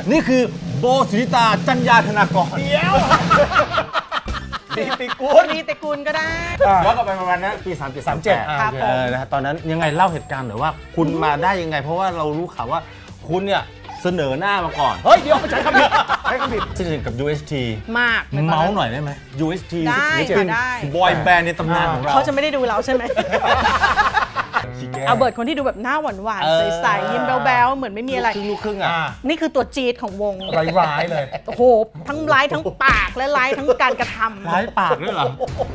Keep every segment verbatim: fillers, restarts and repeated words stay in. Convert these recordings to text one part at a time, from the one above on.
นี่คือโบสุนิตาจัญญาธนากรเดี๋ยวลีติกูลลีติกูลก็ได้ย้อนกลับไปประมาณนั้นปีสามเจ็ดสามเจ็ดครับผมนะฮะตอนนั้นยังไงเล่าเหตุการณ์หน่อยว่าคุณมาได้ยังไงเพราะว่าเรารู้ข่าวว่าคุณเนี่ยเสนอหน้ามาก่อนเฮ้ยเดี๋ยวไม่ใช้คำผิดใช้คำผิดสนิทกับ ยู เอส ทีมากเมาส์หน่อยได้ไหม ยู เอส ทีได้ได้บอยแบนด์ในตำนานของเราเขาจะไม่ได้ดูเราใช่ไหมเอาเบิร์ดคนที่ดูแบบหน้าหวานหวานใสๆยิ้มแบ๊วๆเหมือนไม่มีอะไรลูกครึ่งอ่ะนี่คือตัวจี๊ดของวงร้ายๆเลยโอ้โหทั้งร้ายทั้งปากและร้ายทั้งการกระทำร้ายปากด้วยเหรอ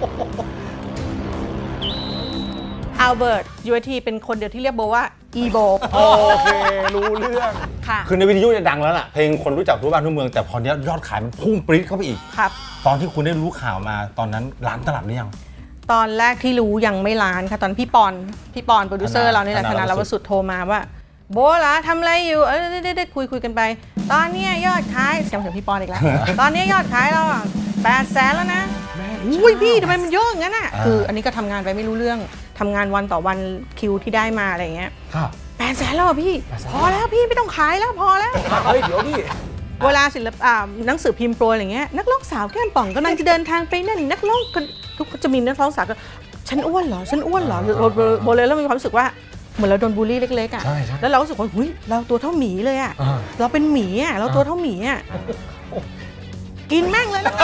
อัลเบิร์ต ยู เอส ที เป็นคนเดียวที่เรียกโบว่าอีโบโอเครู้เรื่องค่ะคือในวิทยุจะดังแล้วล่ะเพลงคนรู้จักทั่วบ้านทั่วเมืองแต่พอเนี้ยยอดขายมันพุ่งปรี๊ดเข้าไปอีกครับตอนที่คุณได้รู้ข่าวมาตอนนั้นร้านตลับหรือยังตอนแรกที่รู้ยังไม่ร้านค่ะตอนพี่ปอนพี่ปอนโปรดิวเซอร์เรานี่แหละธนาลวสุดโทรมาว่าโบล่ะทำอะไรอยู่เออได้คุยคุยกันไปตอนนี้ยอดขายเสียงเสียงพี่ปอนอีกแล้วตอนนี้ยอดขายเราแปดแสนแล้วนะอุ้ยพี่ทำไมมันเยอะอย่างนั้นอ่ะคืออันนี้ก็ทำงานไปไม่รู้เรื่องทำงานวันต่อวันคิวที่ได้มาอะไรเงี้ยแปดแสนแล้วพี่พอแล้วพี่ไม่ต้องขายแล้วพอแล้วเฮ้ยเดี๋ยวพี่เวลาศิลปะหนังสือพิมพ์โปรอะไรเงี้ยนักร้องสาวแก้มป่องกำลังจะเดินทางไปนั่นนักร้องทุกจะมีนักร้องสาวก็ฉันอ้วนเหรอฉันอ้วนเหรอโบเลยแล้วมีความรู้สึกว่าเหมือนเราโดนบูลลี่เล็กๆอ่ะแล้วเรารู้สึกว่าหุ้ยเราตัวเท่าหมีเลยอ่ะเราเป็นหมีอ่ะเราตัวเท่าหมีอ่ะกินแม่งเลยนะ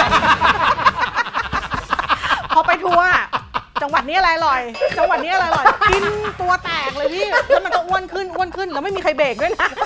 พอไปทัวร์จังหวัดนี้อะไรอร่อยจังหวัดนี้อะไรอร่อยกินตัวแตกเลยพี่แล้วมันก็อ้วนขึ้นอ้วนขึ้นแล้วไม่มีใครเบรกด้วยนะ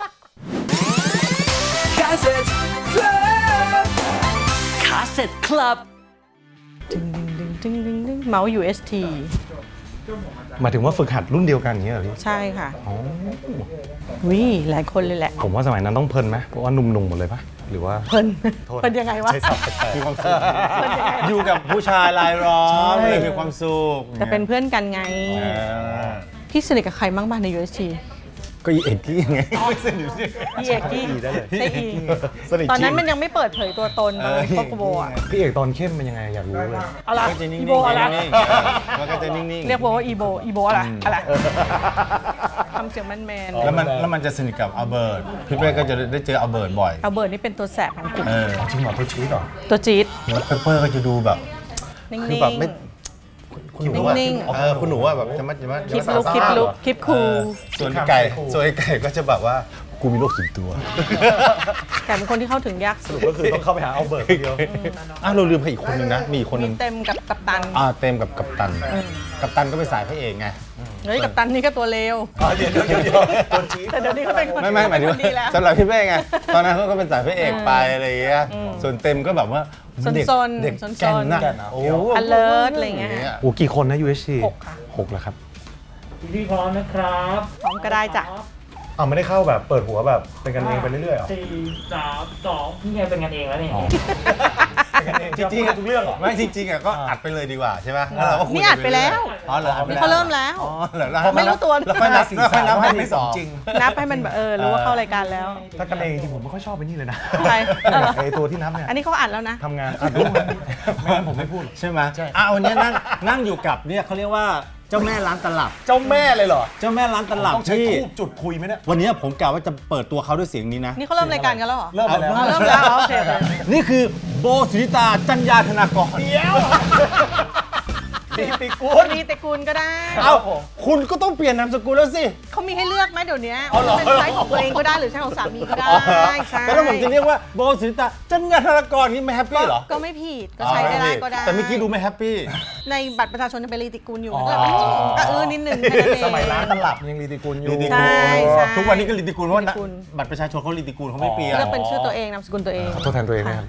คาเซ็ตคลับคาเซ็ตคลับดึงดึงดึงดึงดึงเมาส์ ยู เอส ทีหมายถึงว่าฝึกหัดรุ่นเดียวกันอย่างเงี้ยเหรอพี่ใช่ค่ะวิหลายคนเลยแหละผมว่าสมัยนั้นต้องเพลินไหมเพราะว่านุ่มๆหมดเลยปะหรือว่าเพลินเพลินยังไงวะใช้ศัพท์แปลกๆมีความสุขอยู่กับผู้ชายรายล้อมเลยมีความสุขแต่เป็นเพื่อนกันไงพี่สนิทกับใครบ้างบ้างใน ยู เอส ทีก็อีเอกกี้ไงไม่สนิทพี่เอกกี้ได้เลยใช่อีตอนนั้นมันยังไม่เปิดเผยตัวตนเลยพวกโบอ่ะพี่เอกตอนเข้มเป็นยังไงอยากรู้เลยอะไรอีโบอะไรมันก็จะนิ่งๆเรียกโบว่าอีโบอีโบอะไรอะไรทำเสียงแมนๆแล้วมันแล้วมันจะสนิทกับอัลเบิร์ตพี่เป้ก็จะได้เจออัลเบิร์ตบ่อยอัลเบิร์ตนี่เป็นตัวแสบของกลุ่มจริงเหรอตัวจี๊ดเหรอตัวจี๊ดแล้วเปเปอร์ก็จะดูแบบคือแบบไม่คุณหนูว่าเออคุณหนูว่าแบบจะมาจะมาคลิปลุกคลิปลุกคลิปคูลส่วนไก่ส่วนไก่ก็จะแบบว่ากูมีโรคส่วนตัวแต่เป็นคนที่เข้าถึงยากสุดก็คือต้องเข้าไปหาอัลเบิร์ตคนเดียวอ้าวเราลืมไปอีกคนนึงนะมีอีกคนนึงเต็มกับกัปตันอ่าเต็มกับกัปตันกัปตันก็เป็นสายพระเอกไงเฮ้ยกัปตันนี่ก็ตัวเลวเดี๋ยวเดี๋ยวเดี๋ยวตัวจี๊ดแต่เดี๋ยวนี้เขาเป็นคนไม่ไม่หมายถึงว่าสำหรับพี่เป้ไงตอนนั้นเขาก็เป็นสายพระเอกไปอะไรอย่างเงี้ยส่วนเต็มก็แบบว่าเด็กเด็กแก่นน่ะโอ้ alert อะไรเงี้ยโอ้กี่คนนะ ยู เอส ทีหกค่ะหกแล้วครับพี่พร้อมนะครับพร้อมก็ได้จ้ะอ้าวไม่ได้เข้าแบบเปิดหัวแบบเป็นกันเองไปเรื่อยๆหรอสี่สามสองนี่ไงเป็นกันเองแล้วนี่จริงๆทุกเรื่องไม่จริงๆอ่ะก็อัดไปเลยดีกว่าใช่ไหมนี่อัดไปแล้วอ๋อเหรอนี่เขาเริ่มแล้วอ๋อเหรอไม่รู้ตัวแล้วค่อยนับแล้วค่อยนับให้ที่สองจริงนับให้มันแบบเออรู้ว่าเข้ารายการแล้วถ้ากันเองจริงผมไม่ค่อยชอบไปนี่เลยนะใช่ไอตัวที่นับเนี่ยอันนี้เขาอัดแล้วนะทำงานอัดรู้ไม่งั้นผมไม่พูดใช่ไหมอ่ะวันนี้นั่งนั่งอยู่กับเนี่ยเขาเรียกว่าเจ้าแม่ร้านตลับเจ้าแม่เลยเหรอเจ้าแม่ร้านตลับที่จุดคุยไหมเนี่ยวันนี้ผมกล่าวว่าจะเปิดตัวเขาด้วยเสียงนี้นะนี่เขาเริ่มรายการกันแล้วเหรอเริ่มแล้วเริ่มแล้วโอเคนี่คือโบสุนิตาจัญญาธนากรเดี๋ยวลีติกูลลีติกูลก็ได้เอ้าคุณก็ต้องเปลี่ยนนามสกุลแล้วสิเขามีให้เลือกไหมเดี๋ยวนี้เป็นใช้ของตัวเองก็ได้หรือใช้ของสามีก็ได้ใช่แล้วผมจะเรียกว่าโบสุนิตาจัญญาธนากรนี่ไม่แฮปปี้เหรอก็ไม่ผิดก็ใช้ได้ก็ได้แต่เมื่อกี้ดูไม่แฮปปี้ในบัตรประชาชนจะเป็นลีติกูลอยู่ก็เออนิดนึงแค่นั้นเองสมัยร้านตลับยังลีติกูลอยู่ใช่ทุกวันนี้ก็ลีติกูลเพราะว่าบัตรประชาชนเขาลีติกูลเขาไม่เปลี่ยนเลือกเป็นชื่อตัวเองนามสกุลตัวเองขอโทษแทนตัวเองนะครับ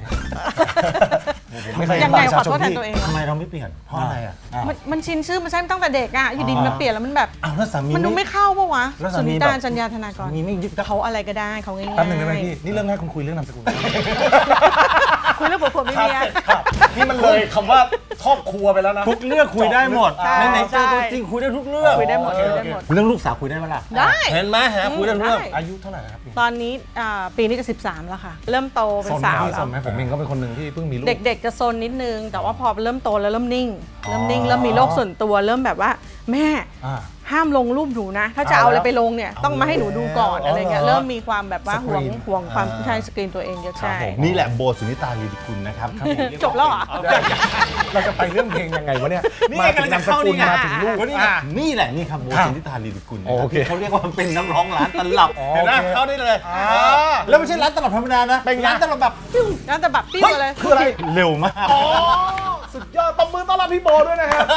ยังไงขอโทษแทนตัวเองทำไมเราไม่เปลี่ยนเพราะอะไรอ่ะมันชินชื่อมันใช่ตั้งแต่เด็กอ่ะอยู่ดีมันเปลี่ยนแล้วมันแบบอ้าวแล้วสามีมันดูไม่เข้าปะวะสุนิตาจัญญาธนากรมีไม่ยึดเขาอะไรก็ได้เขาง่ายๆแป๊บนึงได้ไหมพี่นี่เรื่องแรกคุณคุยเรื่องนามสกุลคุยเรื่องผัวๆไม่มีนี่มันเลยคำว่าครอบครัวไปแล้วนะทุกเรื่องคุยได้หมดในเจอตัวจริงคุยได้ทุกเรื่องคุยได้หมดคุยได้หมดเรื่องลูกสาวคุยได้ไหมล่ะได้เห็นไหมฮะคุยได้เรื่องอายุเท่าไหร่ครับตอนนี้ปีนี้จะสิบสามแล้วค่ะเริ่มโตเป็นสาวแล้วผมเองก็เป็นคนหนึ่งที่เพิ่งมีลูกเด็กๆจะโซนนิดนึงแต่ว่าพอเริ่มโตแล้วเริ่มนิ่งเริ่มนิ่งเริ่มมีโลกส่วนตัวเริ่มแบบว่าแม่อ่าห้ามลงรูปหนูนะ ถ้าจะเอาอะไรไปลงเนี่ยต้องมาให้หนูดูก่อนเอาแล้วอะไรเงี้ยเอาแล้วเริ่มมีความแบบว่าสกห่วงรีนห่วงความอ่าใช่สกรีนตัวเองเยอะครับใช่ผมนี่แหละโบสุนิตาลีดิกุลนะครับจบแล้วเหรอเราจะไปเรื่องเพลงยังไงวะเนี่ยนี่มาไงถึงกำลังนามจะสเข้ากุนี่ลไงมาถึงลูกนี่ไงอ่ะนี่แหละนี่ครับโบครับสุนิตาลีดิกุลนะโอเคเขาเรียกว่าเป็นนักร้องร้านตลับอ๋อเห็นไหมโอเคเข้าได้เลยอ่าเออแล้วไม่ใช่ร้านตลับธรรมดานะเป็นไงร้านตลับแบบนั่นแต่แบบปิ้วเลยคืออะไรเร็วมากอ๋อสุดยอดตบมือต้อนรับพี่โบด้วยนะครับ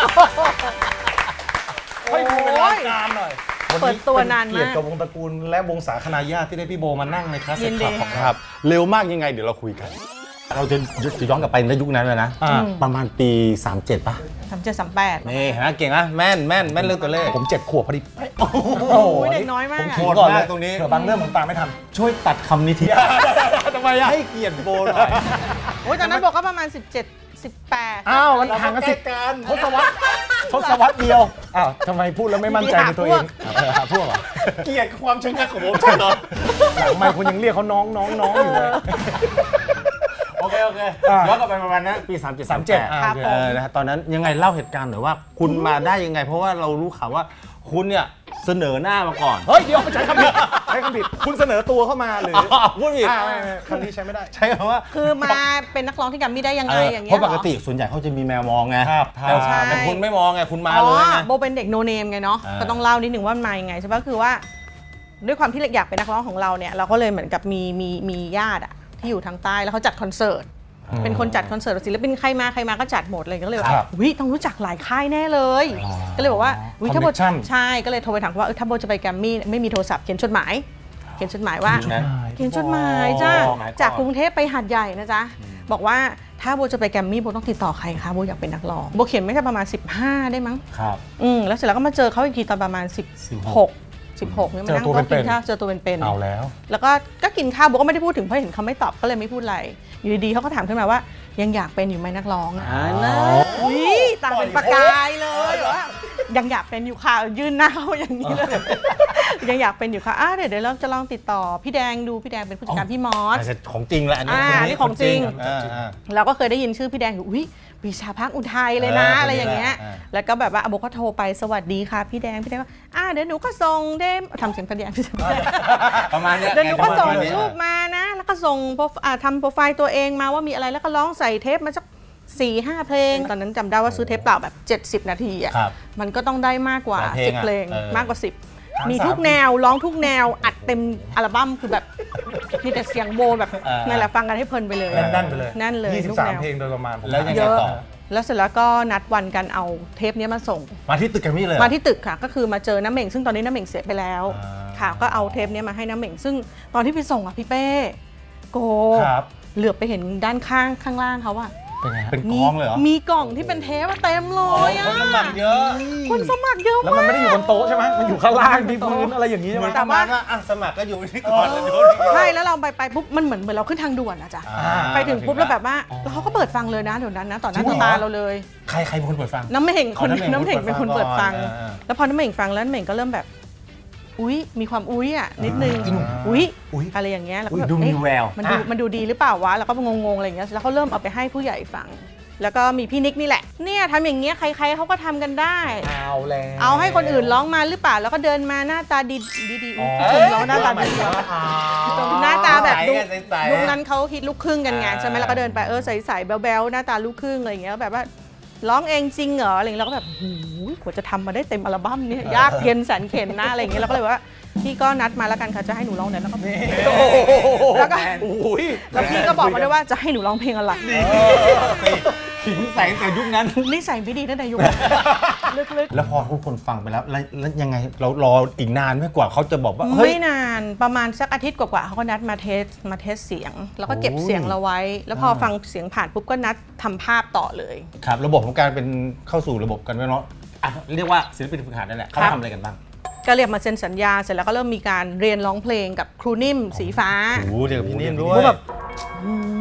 ให้ดูเป็นรายการหน่อยเปิดตัวนานมากเกียรติกับวงตระกูลและวงสาคณาญาติที่ได้พี่โบมานั่งในคลาสยิสิกนคดีลับของคเรารับเร็วมากยังไงเดี๋ยวเราคุยกัน เราจะจะย้อนกลับไปในยุคนั้นเลยนะอ่าประมาณปีสามเจ็ดป่ะสามเจ็ดสามแปดนี่เห็นไหมเก่งนะแม่นแม่นแม่นเรื่องตัวเลขผมเจ็ดขวบพอดีโอ้โหเด็กน้อยมากผมอะขิงก่อนเลยโหดมากตรงนี้เผื่อบางเรื่องผมตามไม่ทันช่วยตัดคำนี้ทีทำไมอะให้เกียรติโบหน่อยโอ้ยตอนนั้นบอกก็ประมาณสิบเจ็ด สิบแปดอ้าวมันห่างกันสิบการทศวรรษทศวรรษเดียวอ้าวทำไมพูดแล้วไม่มั่นใจในตัวเองหาพวกเหรอเกียรติความชนะของผมใช่เหรอหลังไม่คุณยังเรียกเขาน้องน้องน้องอยู่เลยโอเคโอเคอ่าย้อนกลับไปประมาณนั้นปีสามเจ็ดสามเจ็ดครับเออนะฮะตอนนั้นยังไงเล่าเหตุการณ์หน่อยว่า คุณมาได้ยังไง เพราะว่าเรารู้ข่าวว่าคุณเนี่ยเสนอหน้ามาก่อนเฮ้ยเดี๋ยวใช้คำผิดใช้คำผิดคุณเสนอตัวเข้ามาหรืออ๋อพูดผิดอ่าไม่ไม่คำนี้ใช้ไม่ได้ใช่คำว่าคือมาเป็นนักร้องที่แกรมมี่ได้ยังไงเอออย่างเพเงี้ยราะปกติส่วนใหญ่เขาจะมีแมวมองไงครับแต่ใช่แต่คุณไม่มองไงคุณมาอ๋เลยอไงโบเป็นเด็กโนเนมไงเนาะอ่าก็ต้องเล่านิดหนึ่งว่ามันมายังไงใช่ปะคือว่า ด้วยความที่อยากเป็นนักร้องของเราเนี่ยเราก็เลยเหมือนกับมีมีมีญาติอะที่อยู่ทางใต้แล้วเขาจัดคอนเสิร์ตเป็นคนจัดคอนเสิร์ตศิลปินใครมาใครมาก็จัดหมดเลยก็เลยว่าครับวิต้องรู้จักหลายค่ายแน่เลย ก็เลยบอกว่าวิถ้าโบ Connection ใช่ก็เลยโทรไปถามว่าเออถ้าโบจะไปแกรมมี่ไม่มีโทรศัพท์เขียนจดหมายเขียนจดหมายว่าจดหมายเขียนจดหมายจ้าจดหมายก่อนจากกรุงเทพไปหาดใหญ่นะจ๊ะบอกว่าถ้าโบจะไปแกรมมี่โบต้องติดต่อใครคะโบอยากเป็นนักร้องโบเขียนไม่ใช่ประมาณสิบห้าได้มั้งครับอืมแล้วเสร็จแล้วก็มาเจอเขาอีกทีตอนประมาณสิบหก สิบหกเนี่ยมานั่งเจอตัวโต๊ะเป็กินนๆข้าวเจอตัวเป็นๆเอาแล้วแล้วก็ก็กินข้าวโบก็ไม่ได้พูดถึงเพราะเห็นเขาไม่ตอบก็เลยไม่พูดอะไรอยู่ดีๆเขาก็ถามขึ้นมาว่ายังอยากเป็นอยู่ไหมนักร้องอะอ่านะอุ้ยตาเป็นประกายเลยว่ายังอยากเป็นอยู่ค่ะยื่นหน้าเขาอย่างนี้เลยยังอยากเป็นอยู่ค่ะอ่ะเดี๋ยวเดี๋ยวเราจะลองติดต่อพี่แดงดูพี่แดงเป็นผู้จัดการพี่มอสอาจจะของจริงแหละอันนี้อ่าคนนี่ของจริงอ่าอ่าเราก็เคยได้ยินชื่อพี่แดงอยู่อุ้ยปรีชาภาคอุทัยเลยนะเอออะไรอย่างเงี้ยเออแล้วก็แบบว่าโบก็โทรไปสวัสดีค่ะพี่แดงพี่แดงว่าอ่าเดี๋ยวหนูก็ส่งเดมทำเสียงพี่แดงประมาณเนี้ยเดี๋ยวหนูก็ส่งประมาณเนี้ยรูปมานะ แล้วก็ส่งโปรอ่าทำโปรไฟล์ตัวเองมาว่ามีอะไรแล้วก็ร้องใส่เทปมาสักสี่ห้าเพลง ตอนนั้นจำได้ว่าซื้อเทปเปล่าแบบเจ็ดสิบนาทีอ่ะครับมันก็ต้องได้มากกว่าหลายเพลงสิบอะเพลงเออมากกว่าสิบทั้งมีทุกสามแนวร้องทุกแนวอัดเต็มอัลบั้มคือแบบมีแต่เสียงโบแบบเออนั่นแหละฟังกันให้เพลินไปเลยแน่นๆไปเลยแน่นเลยยี่สิทุบกสามแนวเพลงโดยประมาณผมแล้วยังไงเยอะต่อแล้วเสร็จแล้วก็นัดวันกันเอาเทปเนี้ยมาส่งมาที่ตึกแกรมมี่เลยเหรอมาที่ตึกค่ะก็คือมาเจอน้ำเหม่งซึ่งตอนนี้น้ำเหม่งเสียไปแล้วอ่าค่ะก็เอาเทปเนี้ยมาให้น้ำเหม่งซึ่งตอนที่ไปส่งอ่ะพี่เป้โกครับเหลือบไปเห็นด้านข้างข้างล่างเขาว่าเป็นไงฮะเป็นกองเลยเหรอมีกล่องที่เป็นเทปอะเต็มเลโอ้ยยอะคนสมัครเยอะคนสมัครเยอะแล้วมากมันไม่ได้อยู่บนโต๊ะใช่ไหมมันอยู่ข้างล่างที่พื้นอะไรอย่างนี้ใช่ไหมประมาณว่าอ่ะสมัครก็อยู่ที่ก่อนเลยดูดิใช่แล้วเราไปไปปุ๊บมันเหมือนเหมือนเราขึ้นทางด่วนอะจ้ะอ่าไปถึงปุ๊บแล้วแบบว่าแล้วเขาก็เปิดฟังเลยนะเดี๋ยวนั้นนะต่อหน้าจริต่งอเหรอตาเราเลยใครใครเป็นคนเปิดฟังน้ำเหม่งคนอ๋อน้ำเหม่งน้ำเหม่งเป็นคนเปิดฟังก่อนอ่าแล้วพอน้ำเหม่งฟังแล้วน้ำเหม่งก็เริ่มแบบอุ๊ยมีความอุ๊ยอ่ะนิดนึงอุ๊ยอุ๊ยอะไรอย่างเงี้ยแล้วก็อุ๊ยแบบดูมีเอ๊ะแววมันดูมันดูดีหรือเปล่าวะแล้วก็งงๆอะไรอย่างเงี้ยแล้วเขาเริ่มเอาไปให้ผู้ใหญ่ฟัง แล้วก็มีพี่นิกนี่แหละเนี่ยทำอย่างเงี้ยใครๆเขาก็ทำกันได้เอาแล้วเอาให้คนอื่นร้องมาหรือเปล่าแล้วก็เดินมาหน้าตาดีดีๆอุ๊ยชมร้องหน้าตาดีกว่าหน้าตาแบบดูใสๆยุคนั้นเขาฮิตลูกครึ่งกันไงอ่าใช่ไหมแล้วก็เดินไปเออใสๆแบ๊วๆหน้าตาลูกครึ่งอะไรอย่างเงี้ยแบบว่าร้องเองจริงเหรออะไรอย่างเงี้ยเราก็แบบโอ้โหกว่าจะทำมาได้เต็มอัลบั้มเนี่ยยากเย็นแสนเข็ญนะอะไรอย่างเงี้ยเราก็เลยว่าพี่ก็นัดมาแล้วกันค่ะจะให้หนูร้องเนี่ยแล้วก็แล้วก็อุ้ยแล้วพี่ก็บอกมาด้วยว่าจะให้หนูร้องเพลงอะไรขิงใส่แต่ยุคนั้นนิสัยไม่ดีตั้งแต่ยุคนั้นลึกๆแล้วพอทุกคนฟังไปแล้วแล้วแล้วยังไงเรารออีกนานไหมกว่าเขาจะบอกว่าเฮ้ยไม่นานประมาณสักอาทิตย์กว่าๆเขาก็นัดมาเทสมาเทสเสียง แล้วก็เก็บโอ้ยเสียงเราไว้ แล้วพออ่าฟังเสียงผ่านปุ๊บก็นัดทำภาพต่อเลยครับระบบของการเป็นเข้าสู่ระบบกันไว้เนาะอ่ะเรียกว่าศิลปินฝึกหัดนั่นแหละเขาครับทำอะไรกันบ้างก็เรียกมาเซ็นสัญญาเสร็จแล้วก็เริ่มมีการเรียนร้องเพลงกับครูนิ่มสีฟ้าโอ้โหเดี๋ยวพี่นิ่มด้วโอ้ยแบบ หืม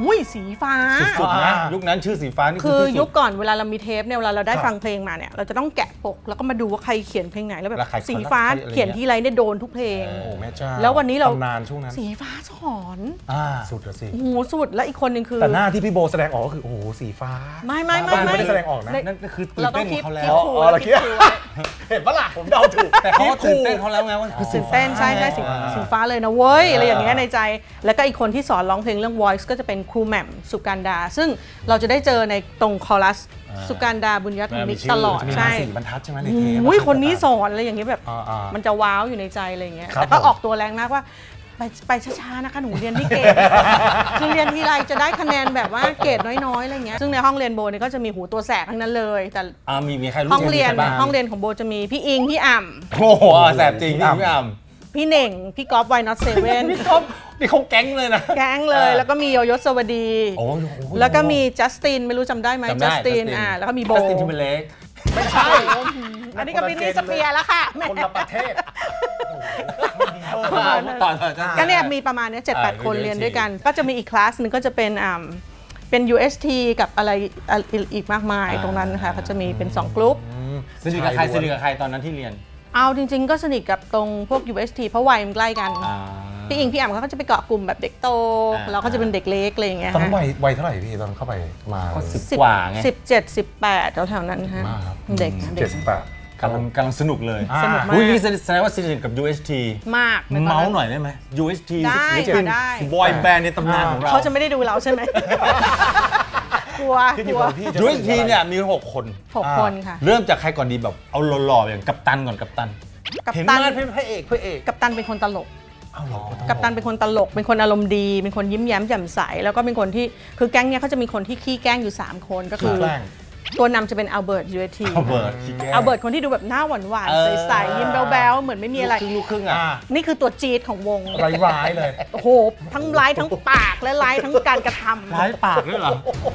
อุ้ยสีฟ้าสุดๆนะยุคนั้นชื่อสีฟ้านี่คือที่สุดยุคก่อนเวลาเรามีเทปเนี่ยเวลาเราได้ฟังเพลงมาเนี่ยเราจะต้องแกะปกแล้วก็มาดูว่าใครเขียนเพลงไหนแล้วแบบแล้วใครสีฟ้าใครอะไรเขียนทีไรเนี่ยโดนทุกเพลงโอ้แม่เจ้าแล้ววันนี้เราตำนานช่วงนั้นสีฟ้าสอนอ่าสุดละสิโอ้โหสุดแล้วอีกคนหนึ่งคือแต่หน้าที่พี่โบแสดงออกก็คือโอ้โหสีฟ้าไม่ไม่ไม่บ้านไม่ได้แสดงออกนะนั่นก็คือตื่นเราต้เต้อน งขคิอดงเขาแล้คิดวคูอ๋อแล้วเราคิดคิดคูไว้เห็นปะล่ะผมเดาถูกแต่เขาก็ตื่นเต้นเขาแล้วไงว่าคือสีตื่นเต้นใช่ใช่สีสีฟ้าเลยนะเว้ยอะไรอย่างเงี้ยในใจ แล้วก็อีกคนที่สอนร้องเพลงเรื่อง voice ก็จะเป็นครูแหม่มสุการดา ซึ่งเราจะได้เจอในตรงคอรัสสุการดาบุญยธรรมิกตลอดจะมีใช่มาสี่บรรทัดใช่ไหมในเทปอุ้ยคนนี้สอนอะไรอย่างเงี้ยแบบอ่าๆมันจะว้าวอยู่ในใจอะไรอย่างเงี้ยครับแต่ก็ผมออกตัวแรงมากว่าไปไปช้าๆนะคะหนูเรียนที่เกรด คือเรียนทีไรจะได้คะแนนแบบว่าเกรดน้อยๆอะไรเงี้ยซึ่งในห้องเรียนโบเนี่ยก็จะมีหูตัวแสกทั้งนั้นเลยแต่อ่ามีมีใครรู้ห้องเรียนใคบ้างห้องเรียนของโบจะมีพี่อิงพี่อ่ำโอ้โหแสบจริงพี่พี่อ่ำพี่เน่งพี่ก๊อฟไวน็อตเซเว่นพี่ก๊อฟนี่เขาแก๊งเลยนะแก๊งเลยแล้วก็มีโยยศสวัสดีโอ้โหแล้วก็มีจัสตินไม่รู้จำได้ไหมจำได้จัสตินอ่าแล้วก็มีโบจัสตินทิมเบอร์เลกไม่ใช่อันนี้ก็บินนี่สเปียร์แล้วค่ะแหมคนละประเทศประมาณนั้นต่อต่อจ้าก็เนี่ยมีประมาณเนี้เจ็ดแปดอ่าคนยูเรียนเอสทีด้วยกัน ก็จะมีอีกคลาสหนึ่งก็จะเป็นอ่าเป็น ยู เอส ที กับอะไรอีกมากมายตรงนั้นนะคะเขาจะมีเป็นสองกลุ่มสนิทกับใครสนิทกับใครตอนนั้นที่เรียนเอาจริงๆก็สนิทกับตรงพวก ยู เอส ที เพราะวัยมันใกล้กันอ่าพี่อิงพี่อ่ำเขาก็จะไปเกาะกลุ่มแบบเด็กโตอ่าเราก็จะเป็นเด็กเล็กอะไรอย่างเงี้ยตอนนั้นค่ะวัยวัยเท่าไหร่พี่ตอนเข้าไปมาก็สิบกว่าไงสิบเจ็ดสิบแปดแถวๆนั้นฮะมากครับเด็กนะเด็เจ็กดสิบแปดกำลังกำลังสนุกเลยอ่าสนุกมากอุ้ยนี่แสดงว่าสนิทกับ ยู เอส ทีมากในตอนเมานั้นส์หน่อยได้ไหม ยู เอส ทีได้ศิลปินได้บอยแบนด์ในตำนานของเราเขาจะไม่ได้ดูเราใช่ไหม กลัวขึ้นกอยู่ลัวกับพี่จะยู เอส ทีเนี่ยมีหกคนหกคนค่ะเริ่มจากใครก่อนดีแบบเอาหล่อๆอย่างกัปตันก่อนกัปตันกัปเห็นตันมาเป็นพระเอกพระเอกกัปตันเป็นคนตลกเอาเหรอกัปตันเป็นคนตลก เป็นคนอารมณ์ดี เป็นคนยิ้มแย้มแจ่มใส แล้วก็เป็นคนที่ คือแก๊งเนี้ยเขาจะมีคนที่ขี้แกล้งอยู่ สาม คน ก็คือแกล้งตัวนำจะเป็นอัลเบิร์ต ยู เอส ทีอัลเบิร์ตอัลเบิร์ตคนที่ดูแบบหน้าหวานหวานเออใสๆยิ้มแบ๊วๆ เหมือนไม่มีอะไรลูกครึ่งลูกครึ่งอ่ะอ่านี่คือตัวจี๊ดของวงร้ายๆเลยโอ้โห ทั้งร้ายทั้งปากและร้ายทั้งการกระทำร้ายปากด้วยเหรอ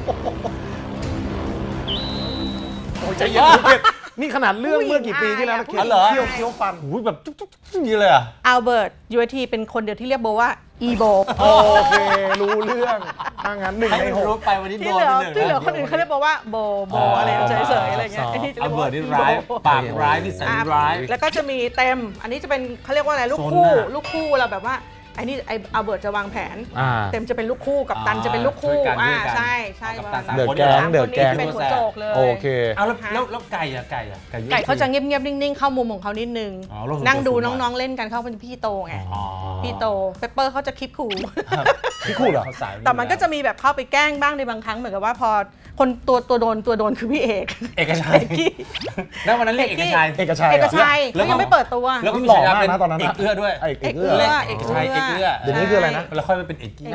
โอ้ยใจเย็นเย็นนี่ขนาดเรื่องเมื่อกี่ปีที่แล้วนะผู้หญิเคี้งยวอายเคี้ยวเคี้ยวฟันอุ้ยแบบจุ๊กๆๆอย่างนี้เลยอ่ะอัลเบิร์ต ยู เอส ที เป็นคนเดียวที่เรียกโบว่าอีโบโอเค รู้เรื่องถ้างั้นหนึ่งให้ในหกรู้ไปวันนี้โดที่นเหลือไปหนึ่งที่เหลือนะคนอื่นเขาเรียกโบว่าโบโบอ๋อออะไรเฉยๆอะไรเงี้ยสองไอ้นี่จะอัเรีลยกเบิว่าร์ตนี่อีโบร้ายปากร้ายที่แสนร้ายแล้วก็จะมีเต็ม อันนี้จะเป็นเขาเรียกว่าอะไรลูกโซนคู่หน้าลูกคู่เราแบบว่าไอ้นี่ไอ้อัลเบิร์ตจะวางแผนอ่าเต็มจะเป็นลูกคู่กับตันจะเป็นลูกคู่ช่วยกันอ่าช่วยกันใช่ใช่กับประตัมาน ณสามนั้นเดือดแก๊งสามเดือดคนแก๊นี้งเป็นหัวโจกเลยโอเคเอาแล้วแล้วแล้วไก่อะไก่อะไก่ไก่เขาจะเงียบๆนิ่งๆเข้ามุมของเขานิดนึงอ๋อโลกส่วนตัวนั่งดูสูงหน่อยน้องๆเล่นกันเขาเป็นพี่โตไงอ๋อพี่โตเปปเปอร์เขาจะคิดขู่พี่คู่เหรอเขาสายแต่มันก็จะมีแบบเข้าไปแกล้งบ้างในบางครั้งเหมือนกับว่าพอคนตัวตัวโดนตัวโดนคือพี่เอกเอกชัยเอกกี้แล้ววันนั้นเรียกเอกชัยเอกชัยเอกเหรอชัยแล้วเขายังไม่เปิดตัวแล้วก็มีหล่อฉายามากเป็นนะตอนนั้นเออะกเอื้อด้วยไอ้เอกเอกเอื้เอื้ออเอกชัยเอกเอื้อเดี๋ยวนี้คืออะไรนะแล้วค่อยมาเป็นเอกกี้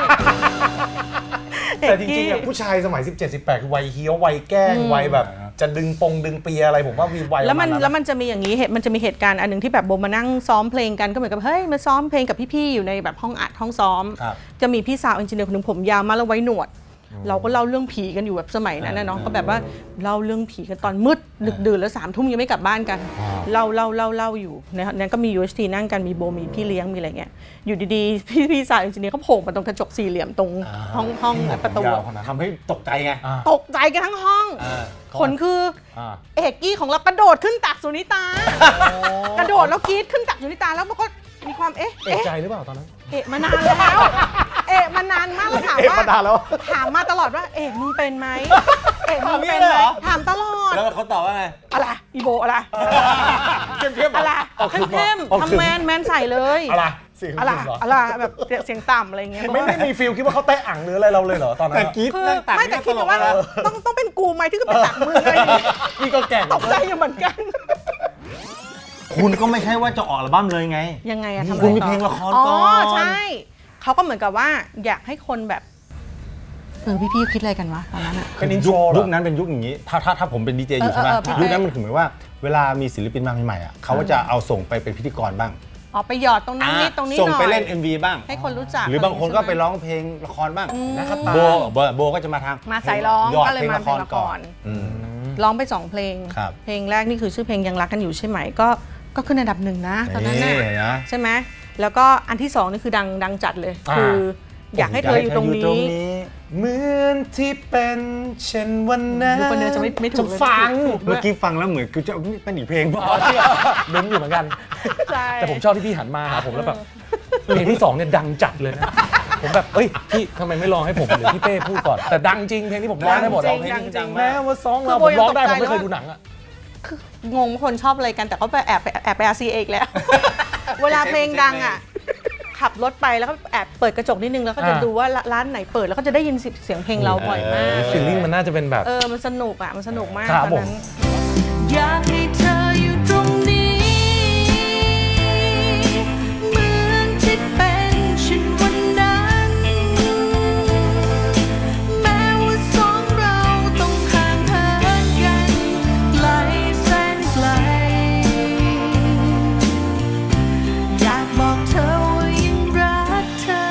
เอกกี้แต่จริงๆอะผู้ชายสมัย สิบเจ็ด สิบแปด คือวัยเฮี้ยววัยแกล้งวัยแบบ จะดึงปงดึงเปียอะไรผมว่ามีวัยแล้วมันประาณแล้วมันจะมีอย่างนี้เหตุมันจะมีเหตุการณ์อันหนึ่งที่แบบโบมานั่งซ้อมเพลงกันก็เหมือนกับเฮ้ยมาซ้อมเพลงกับพี่ๆอยู่ในแบบห้องอัดห้องซ้อมครับจะมีพี่สาวเอนจิเนียร์คนหนึงผมยาวมากแล้วไว้หนวด เราก็เล่าเรื่องผีกันอยู่แบบสมัยนั้นนะเนาะก็แบบว่าเล่าเรื่องผีกันตอนมืดดึกดื่นแล้วสามทุ่มยังไม่กลับบ้านกันเล่าเล่าเล่าเล่าอยู่ในนั้นก็มี ยู เอส ที นั่งกันมีโบมีพี่เลี้ยงมีอะไรเงี้ยอยู่ดีๆพี่พี่สาวเอนจิเนียร์เขาโผล่มาตรงกระจกสี่เหลี่ยมตรงห้องห้องประตูยาวขนาดนั้นทำให้ตกใจไงอ่าตกใจกันทั้งห้องอ่าผลคืออ่าเอกกี้ของเรากระโดดขึ้นตักสุนิตา กระโดดแล้วกรีดขึ้นตักสุนิตาแล้วมันก็มีความเอ๊ะเอกเอ๊ะใจหรือเปล่าตอนนั้นเอะมานานแล้ว เอะมานานมากแล้วถามเอกว่ามานานแล้วถามมาตลอดว่าเอกมึงเป็นไหมเอกมึงเป็นถามอย่างนี้เลยไหมเหรอถามตลอดแล้วเขาตอบว่าไงอะไรอีโบอะไรเข้มๆเหรออะไรเอาคืนมาเข้มเอาๆคืนทำแมนแมนใส่เลยอะไรเสียงอะไรคุณเหรออะไรแบบเสียงต่ำอะไรอย่างเงี้ยไม่ไม่มีฟิลคิดว่าเขาเตะอ่างหรืออะไรเราเลยเหรอตอนนั้นแต่อะกรี๊ดคือนั่งตักไม่แต่นี่คิดตลกว่านะต้องต้องเป็นกูไหมที่ก็ไปตักมืออะไรอย่างเงี้ยนี่ก็แก่งตกใจอยู่เหมือนกันคุณก็ไม่ใช่ว่าจะออกอัลบั้มเลยไงยังไงอะทำอะไรคุณมีต่อเพลงละครอ๋อก่อนใช่เขาก็เหมือนกับว่าอยากให้คนแบบเออพี่ๆคิดอะไรกันวะตอนนั้นอะเป็นอินโทยุรคเหรยุอคนั้นเป็นยุคอย่างนี้ ถ้าถ้าถ้าผมเป็นดีเจอยู่ใช่ไหมเออเออเออยุคนั้นมันคือหมายว่าเวลามีศิลปินมาใหม่ๆอ่ะเขาก็จะเอาส่งไปเป็นพิธีกรบ้างออกไปหยอดตรงนั้นนิดตรงนี้หส่งน่อยไปเล่น เอ็ม วี บ้างให้คนรู้จักหรือบางคนก็ไปใช่หมร้องเพลงละครบ้างนะครับโบโบโบก็จะมาทางมาสายร้องยอดก็เลยเพลงมาละคเพลงรละคก่อนรอืมร้องไปสองเพลงครับเพลงแรกนี่คือชื่อเพลงยังรักกันอยู่ใช่ไหมก็ก็ขึ้นอันดับหนึ่งนะตอนนั้นน่ะนี่นะใช่ไหมแล้วก็อันที่สองนี่คือดังดังจัดเลยอ่าคืออยากให้เธออยู่ตรงนี้อยากให้เธออยู่ตรงนี้เหมือนที่เป็นเช่นวันนั้นดูคนเดียวจะไม่ไม่ถูกจะฟังเมื่อกี้ฟังแล้วเหมือนกูจะเป็นอีกเพลงป่ะลุ้นอยู่เหมือนกันใช่แต่ผมชอบที่พี่หันมาหาผมแล้วแบบเพลงที่สองเนี่ยดังจัดเลยนะผมแบบเอ้ยพี่ทำไมไม่ลองให้ผมหรือพี่เป้พูดก่อนแต่ดังจริงเพลงที่ผมร้องได้หมดดังจริงดังจริงแม้ว่าซองเราผมร้องได้ผมไม่เคยดูหนังอะงงว่าคนชอบอะไรกันแต่ก็ไปแอบไปแอบไปอาซีเอกแล้ว เวลาเพลงดังอ่ะขับรถไปแล้วก็แอบเปิดกระจกนิดนึงแล้วก็จะดูว่าร้านไหนเปิดแล้วก็จะได้ยินเสียงเพลงเราบ่อยมากฟีลลิ่งมันน่าจะเป็นแบบเออมันสนุกอ่ะมันสนุกมากครับตอนนั้นผมอยากให้เธออยู่ตรงนี้เหมือนที่เป็นฉันวันนั้นแม้ว่าสองเราต้องห่างเหินกันไกลแสนไกลอยากบอกเธอว่ายังรักเธอ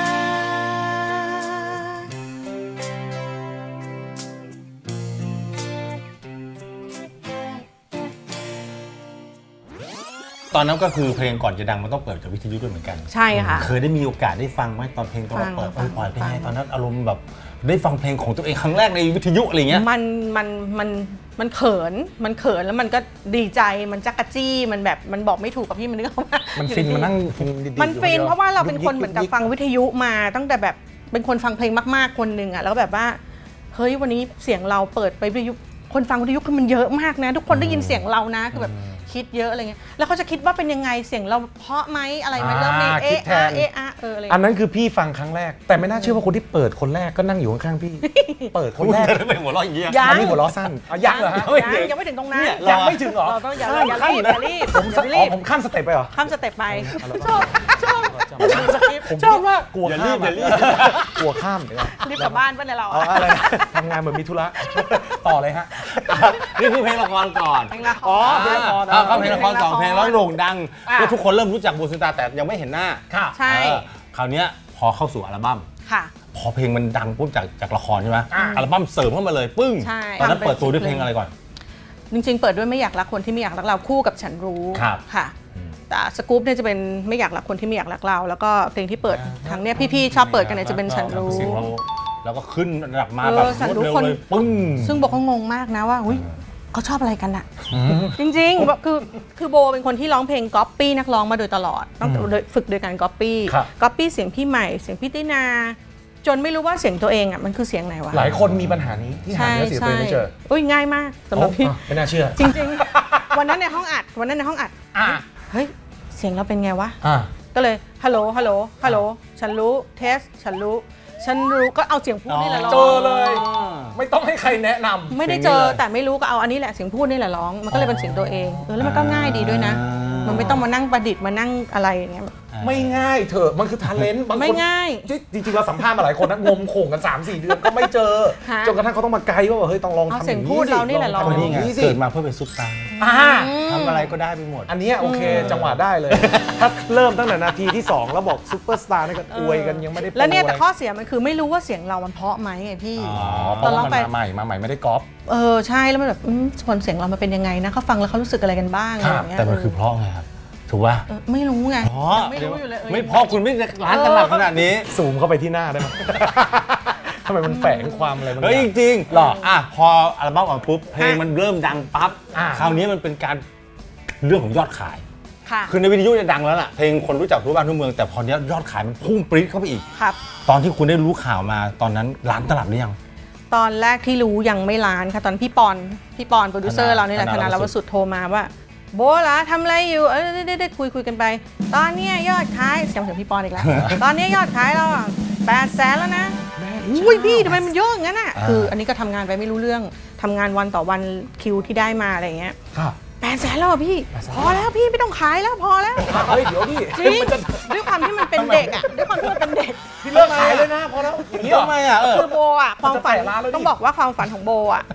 ตอนนั้นก็คือเพลงก่อนจะดังมันต้องเปิดจากวิทยุด้วยเหมือนกันใช่ค่ะเคยได้มีโอกาสได้ฟังไหมตอนเพลงตอนเราเปิดฟังเออปล่อยเป็นไงฟังตอนนั้นอารมณ์แบบได้ฟังเพลงของตัวเองครั้งแรกในวิทยุอะไรเงี้ยมันมันมันมันเขินมันเขินแล้วมันก็ดีใจมันจักกะจี้มันแบบมันบอกไม่ถูกกับพี่มันนึกออกมามันอยู่ฟินดีๆมันนั่งฟินดีๆมันฟินอยู่คดียเพราะว่าเราเป็นคนเหมือนกับยุยิฟังวิทยุมาตั้งแต่แบบเป็นคนฟังเพลงมากๆคนหนึ่งอ่ะแล้วก็แบบว่าเฮ้ยวันนี้เสียงเราเปิดไปวิทยุคนฟังวิทยุคือมันเยอะมากนะ ทุกคนได้ยินเสียงเรานะคือแบบคิดเยอะอะไรเงี้ยแล้วเขาจะคิดว่าเป็นยังไงเสียงเราเพราะไหมอะไรไหมเริ่มมีอ่าเอคิดแทอะนเออะเอออะไรอันนั้นคือพี่ฟังครั้งแรก แต่ไม่น่าเชื่อว่าคนที่เปิดคนแรกก็นั่งอยู่ข้างๆพี่ เปิดคนแรกไม่หัวเราะอย่างเงี้ยยังอันนี้หัวล้อสั้นอ่ะยังเหรอฮะยังยังไม่ถึงตรงนั้นเนี่ยยังไม่ถึงเหรอเราต้องอย่าข้ามอย่าขั้นรีบนะอย่ารีบผมอย่าอ๋รีอบ ผมข้ามสเต็ปไปเหรอข้ามสเต็ปไปเอาละชอบชอบผมชอบมากกลัวข้ามอย่ารีบกลัวข้ามเดี๋ยวก่อนรีบกลับบ้านป่ะเนี่ยเราอ๋ออะอะไรนะทำงานเหมือนมีธุระต่อเลยฮะนี่คือเพลงละครก่อนเพลงละครอ๋อเพลงละครอ่าเขาเพลงละครสองเพลงแล้วโด่งดังอ่ะแล้วทุกคนเริ่มรู้จักบูซิตาแต่ยังไม่เห็นหน้าค่ะใช่เออคราวเนี้ยพอเข้าสู่อัลบั้มค่ะพอเพลงมันดังปุ๊บจากจากละครใช่ไหมอ่าอัลบั้มเสริมเข้ามาเลยปึ้งใช่ตอนนั้นทำเป็นเปิดตัวด้วยเพลงอะไรก่อนจริงๆ เปิดด้วยไม่อยากรักคนที่ไม่อยากรักเราคู่กับฉันรู้ครับค่ะ แต่สกู๊ปเนี่ยจะเป็นไม่อยากรักคนที่ไม่อยากรักเรา แล้วก็เพลงที่เปิดครั้งเนี้ยพี่ๆชอบเปิดกันเนี่ยจะเป็นฉันรู้เสียงเราแล้วก็ขึ้นระดับมาเออแบบฉันรวดรู้เร็วคนเลยปึ้งซึ่งบอกเขางงมากนะว่าอุ้ยเขาชอบอะไรกันอะจริงๆแบบคือคือโบเป็นคนที่ร้องเพลงก๊อปปี้นักร้องมาโดยตลอดตั้งแต่โดยฝึกโดยการก๊อปปี้ครับก๊อปปี้เสียงพี่ใหม่เสียงพี่ตินาจนไม่รู้ว่าเสียงตัวเองอะมันคือเสียงไหนวะหลายคนมีปัญหานี้ที่หาใช่เนื้อเสียงใช่ตัวเองไม่เจออุ้ยง่ายมากสำหรับพี่โอ้ไม่น่าเชื่อจริงๆ วันนั้นในห้องอัดวันนั้นในห้องอัดอ่ะเฮ้ยเสียงเราเป็นไงวะอ่ะก็เลยฮัลโหลฮัลโหลฮัลโหลฉันรู้เทสฉันรู้ฉันรู้ก็เอาเสียงพูดนี่แหละร้องเจอเลย ไม่ต้องให้ใครแนะนำไม่ได้เจอแต่ไม่รู้ก็เอาอันนี้แหละเสียงพูดนี่แหละร้องมันก็เลยเป็นเสียงตัวเองเออแล้วมันก็ง่ายดีด้วยนะ มันไม่ต้องมานั่งประดิษฐ์มานั่งอะไรอย่างเงี้ยไม่ง่ายเถอะมันคือทาเลนต์บางคนไม่ง่ายจริงๆเราสัมภาษณ์มาหลายคนนะงมโข่งกัน สามสี่ เดือนก็ไม่เจอฮะจนกระทั่งเขาต้องมาไกด์ว่าแบบเฮ้ยต้องลองเอาทำอเสียย่าง งพูนี้ดสิเรานี่แหละลองลองทำอนี่ย่างไงนี้สิเกิดมาเพื่อเป็นซุปตาร์อ่าทำอะไรก็ได้ไปหมดอันเนี้ยโอเคจังหวะได้เลย ถ้าเริ่มตั้งแต่นาทีที่สองแล้วบอกซุปเปอร์สตาร์นี่ก็อวยกันยังไม่ได้แล้วเนี่ยแต่ข้อโปรเสียมันคือไม่รู้ว่าเสียงเรามันเพราะไหมไงพี่อ๋อเพตอนราะร้ว่าองมันไปมาใหม่มาใหม่ไม่ได้ก๊อปเออใช่แล้วมันแบบอืมคนเสียงเรามันเป็นยังไงนะเขาฟังแล้วเขารู้สึกอะไรกันบ้างอะไรอย่างเงี้ยแต่มันคือเพราะไงครับถูกป่ะเออไม่รู้ไงเพราะยังไม่รู้อยู่เลยเออไม่เพราะคุณไม่ร้านตลาดขนาดนี้ซูมเข้าไปที่หน้าได้ไหม ทำไมมันแฝงความอะไรบางอเฮ้ยจย่างริงๆหรออ่ะพออัลบั้มออกปุ๊บเพลงมันเริ่มดังปั๊บอ่าคราวนี้มันเป็นการเรื่องของยอดขายค่ะคือในวิทยุเนี่ยดังแล้วล่ะเพลงคนรู้จักทั่วบ้านทั่วเมืองแต่พอเนี้ยยอดขายมันพุ่งปรี๊ดเข้าไปอีกครับตอนที่คุณได้รู้ข่าวมาตอนนั้นร้านตลาดหรือยังตอนแรกที่รู้ยังไม่ล้านค่ะตอนพี่ปอนพี่ปอนโปรดิวเซอร์เรานี่แหละธธนานาลลววสุสุดดโทรมาว่าโบล่ะทำอะไรอยู่เออได้ได้คุยคุยกันไป ตอนเนี้ยยอดขายเสียงเสียงพี่ปอนอีกแล้ว ตอนเนี้ยยอดขายเราแปดแสนแล้วนะอุ้ยพี่ทำไมมันเยอะอย่างนั้นอ่ะคืออันนี้ก็ทำงานไปไม่รู้เรื่องทำงานวันต่อวันคิวที่ได้มาอะไรอย่างเงี้ยครับแปดแสนแล้วเหรอพี่ พอแล้วพี่ไม่ต้องขายแล้วพอแล้วเฮ้ยเดี๋ยวดิจริงมันจะด้วยความที่มันเป็นเด็กอ่ะด้วยความที่มันเป็นเด็กพี่เลิกขายเลยนะพอแล้วอย่างนี้เหรอทำไมอ่ะเออคือโบอ่ะความฝันมันจะแตะร้านแล้วดิต้องบอกว่าความฝันของโบอ่ะ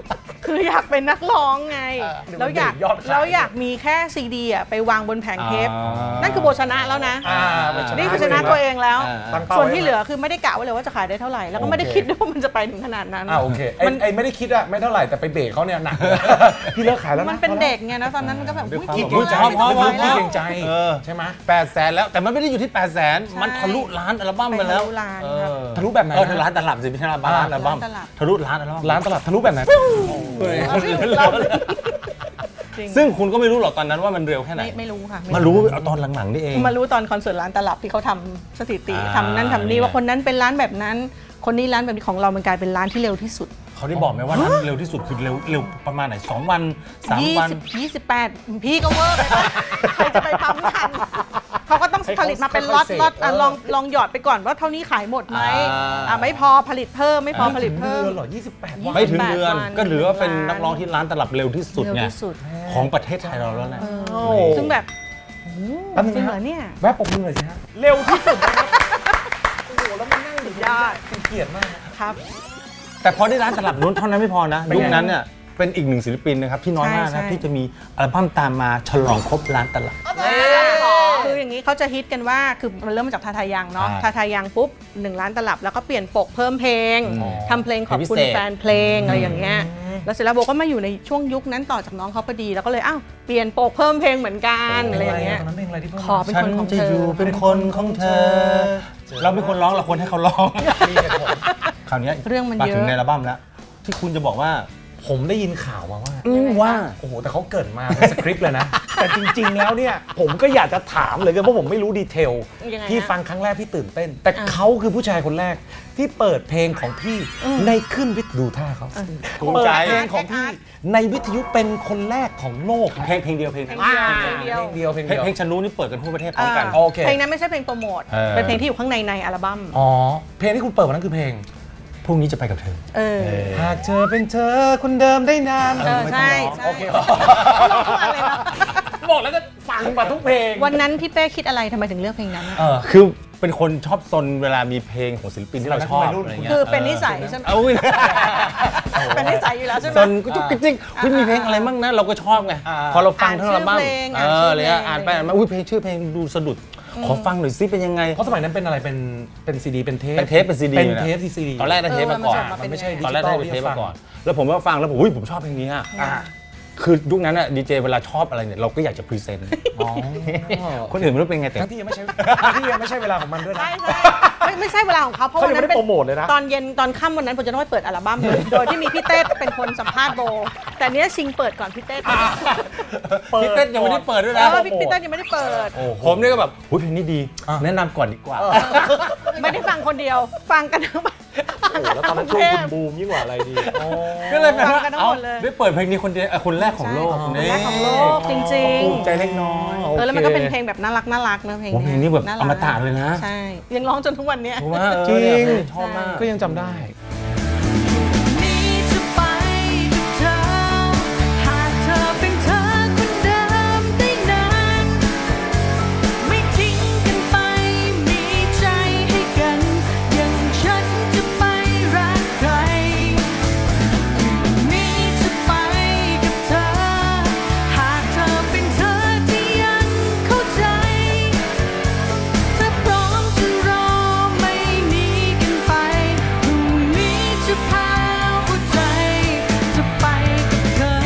คืออยากเป็นนักร้องไงเออแล้วอยากยอดขายแล้วอยากมีแค่ซีดีอ่ะไปวางบนแผงเทปอ่านั่นั่นคือโบชนะแล้วนะอ่าเป็นชะนี่คือชนะตัวเองแล้วอ่าตั้งเป้าส่วนไว้ที่เหลือคือไม่ได้กะไว้เลยว่าจะขายได้เท่าไหร่ แล้วก็ไม่ได้โอเคคิดด้วยว่ามันจะไปถึงขนาดนั้นอ่าโอเคไอ้มันไอ้ไม่ได้คิดอะไม่เท่าไหร่แต่ไปเบรกเขาเนี่ยหนัก พี่เลิกขายแล้วนะมันเป็นเด็กไงนะตอนนั้นมันก็แบบด้วยอุ๊ยความคิดเกรงใจว่าไม่ต้องด้วยไปความแล้วเกรงใจเออใช่ไหมแปดแสนแล้วแต่มันไม่ได้อยู่ที่แปดแสนใช่มันทะลุล้านอัลบั้มไปแล้วทะลุล้านเอครับอทะลุแบบไหนเออนะร้านตลับสิไม่ใช่ร้านร้านอัลบั้มร้านตลับทะลุร้านอัลบั้มร้านตลาดทะลุแบบไหนเฮ้ยจริงซึ่งคุณก็ไม่รู้หรอกตอนนั้นว่ามันเร็วแค่ไหนไม่ไม่รู้ค่ะไมารู้เอาตอนหลังๆนี่เองมารู้ตอนคอนเสิร์ตร้านตลับที่เขาทำสถิติอ่าทำนั่นทำนี่นี่ไงว่าคนนั้นเป็นร้านแบบนั้น คนนี้ร้านแบบนี้ของเรามันกลายเป็นร้านที่เร็วที่สุดเขาได้บอกไหมว่าร้านเร็วที่สุดคือเร็วเร็วประมาณไหนสองวันสามยี่วันสิบยี่สิบแปดพี่ก็เวอร์ไปปะใครจะไปปั๊มทันเขาก็ต้องให้ผเขาลิตมาเป็นล็อตค่อยๆล็อตเสพอ่ะเออลองลองหยอดไปก่อนว่าเท่านี้ขายหมดไหมอ่าอ่ะไม่พอผลิตเพิ่มไม่พอผลิตเพิ่มดือนเหรอยี่สิบแปดวันไม่ถึงเดือนแปดวันก็ถือว่าเป็นล้านนักร้องที่ร้านตลับเร็วที่สุดเร็วไงที่สุดของประเทศไทยเราแล้วนะเออโอ้ซึ่งแบบแป๊บนึงจริงนะเหรอเนี่ยแวบปกมือหน่อยสิฮะเร็วที่สุดนะครับโอ้โหแล้วมันนั่งอยู่ยอดเป็นเกียรติมากนะครับแต่พอได้ร้านตลับนู้นเท่านั้นไม่พอนะเป็นไงยุคนั้นเนี่ยเป็นอีกหนึ่งศิลปินนะครับที่น้อยมากใช่นะใช่ที่จะมีอัลบั้มตามมาฉลองครบร้านตลับคืออย่างนี้เขาจะฮิตกันว่าคือมันเริ่มมาจากทาทายังเนาะอ่าทาทายังปุ๊บหนึ่งล้านตลับแล้วก็เปลี่ยนปกเพิ่มเพลงอ๋อทำเพลงขอบคุณเพลงพิเศษแฟนเพลงอะไรอย่างเงี้ยแล้วเสร็จแล้วโบก็มาอยู่ในช่วงยุคนั้นต่อจากน้องเขาพอดีแล้วก็เลยอ้าวเปลี่ยนปกเพิ่มเพลงเหมือนกันอะไรอย่างเงี้ยตอนนั้นเพลงอะไรที่เพิ่มขอเป็นฉัคน นของจะเธอยู่อเป็นคนของเธอ เราเป็นคนร้องเราควรให้เขาร้องมีเหตุผลคราวนี้เรื่องมันมาเยถึงอะในอัลบั้มแล้วที่คุณจะบอกว่าผมได้ยินข่าวมาว่าว่าโอ้โห แต่เขาเกริดมาเป็นสคริปต์เลยนะ แต่จริง ๆ แล้วเนี่ย ผมก็อยากจะถามเลยกันเพราะผมไม่รู้ดีเทลยังไงฮะพี่ฟังครั้งแรกพี่ตื่นเต้น แต่เขาคือผู้ชายคนแรกที่เปิดเพลงของพี่ในขึ้นวิทยุดูท่าเขาภูมิใจเปิดเพลงของพี่ในวิทยุเป็นคนแรกของโลกเพลงเพลงเดียวเพลงเพลเดีงยวเดียวเพลงเพลงเดียวเดียวเพลงเพลเดีงยวเพลงฉันรู้นี่เปิดกันทั่วประเทศพร้อมกันโอเคเพลงนั้นไม่ใช่เพลงโปรโมทเออเป็นเพลงที่อยู่ข้างในในอัลบั้มอ๋อ เพลงที่คุณเปิดวันนั้นคือเพลงพรุ่งนี้จะไปกับเธอเออหากเธอเป็นเธอคนเดิมได้นานเออใช่ใช่โอเคร้องทุกวันเลยนะบอกแล้วก็ฟังมาทุกเพลงวันนั้นพี่เป้คิดอะไรทำไมถึงเลือกเพลงนั้นอะเออคือเป็นคนชอบซนเวลามีเพลงของศิลปินที่เราชอบสมัยรุ่นอะไรเงี้ยคือเป็นนิสัยใช่ไหมเอาอุ้ยเป็นนิสัยอยู่แล้วใช่ไหมซนกุจุกกระจิกอุ้ยมีเพลงอะไรบ้างนะเราก็ชอบไงอ่าพอเราฟังอ่านทั้งอัลบั้มชื่อเพลงเออ่านชื่อออะไรเงี้ยเพลงอ่านไปอ่านมาอุ้ยเพลงชื่อเพลงดูสะดุดขอฟังหน่อยซิเป็นยังไงเพราะสมัยนั้นเป็นอะไรเป็นเป็นซีดีเป็นเทปเป็นเทปเป็นซีดีเป็นเทปซีดีตอนแรกได้เทปมาก่อนเออมันส่งมาเป็นมันไม่ใช่ดิตอนจิแรกตอได้ลเป็นเทปที่มาฟังก่อน แล้วผมก็ฟังแล้วผมอุ้ยผมชอบเพลงนี้อะอ่าคือยุคนั้นอะดีเจเวลาชอบอะไรเนี่ยเราก็อยากจะพรีเซนต์อ๋อคนอื่นไม่รู้เป็นไงแต่ทั้งที่ยังไม่ใช่ทั้งที่ยังไม่ใช่เวลาของมันด้วยนะใช่ใช่ไม่ไม่ใช่เวลาของเขาเพราะเขาวันยังนั้ไม่นได้เป็นโปรโมทเลยนะตอนเย็นตอนค่ำวันนั้นผมจะต้องไปเปิดอัลบั้มเลยโดยที่มีพี่เต้เป็นคนสัมภาษณ์โบ แต่เนี้ยชิงเปิดก่อนพี่เต้พี่เต้นยังไม่ได้เปิดด้วยเอนะอพี่พี่เต้ยังไม่ได้เปิดโอ้โหผมเนี่ยก็แบบอุ้ยเพลงนี้ดีอ่ะแนะนำก่อนดีกว่าไม่ได้ฟังคนเดียวฟังกันทั้งบ้านฟังกันแล้วตทั้อนงนั้นกช่รุวงงเทคุพณบูมยิ่งกว่าอะไรดีก็เลยแบบว่าฟังกันทั้งเอ้าหมดเลยได้เปิดเพลงนี้คนเดียวเอ่อคนแรกของโลกคนนี่แรกของโลกจริงภูมิใจเล็กน้อยๆเออแล้วมันก็เป็นเพลงแบบน่ารักน่ารักนะเพลงโอ้เพลงนี้แบบารักอมตะเลยนะใช่ยังร้องจนทุกวันเนี้ยผมว่าเออจริงเนี่ยชอบมากก็ยังจำได้นี้จะไปกับเธอ หากเธอเป็นเธอคนเดิมได้นาน ไม่ทิ้งกันไป มีใจให้กัน อย่างฉันจะไปรักใคร นี้จะไปกับเธอ หากเธอเป็นเธอที่ยังเข้าใจ ถ้าพร้อมจะรอไม่หนีกันไป พรุ่งนี้จะพาหัวใจจะไปกับเธอ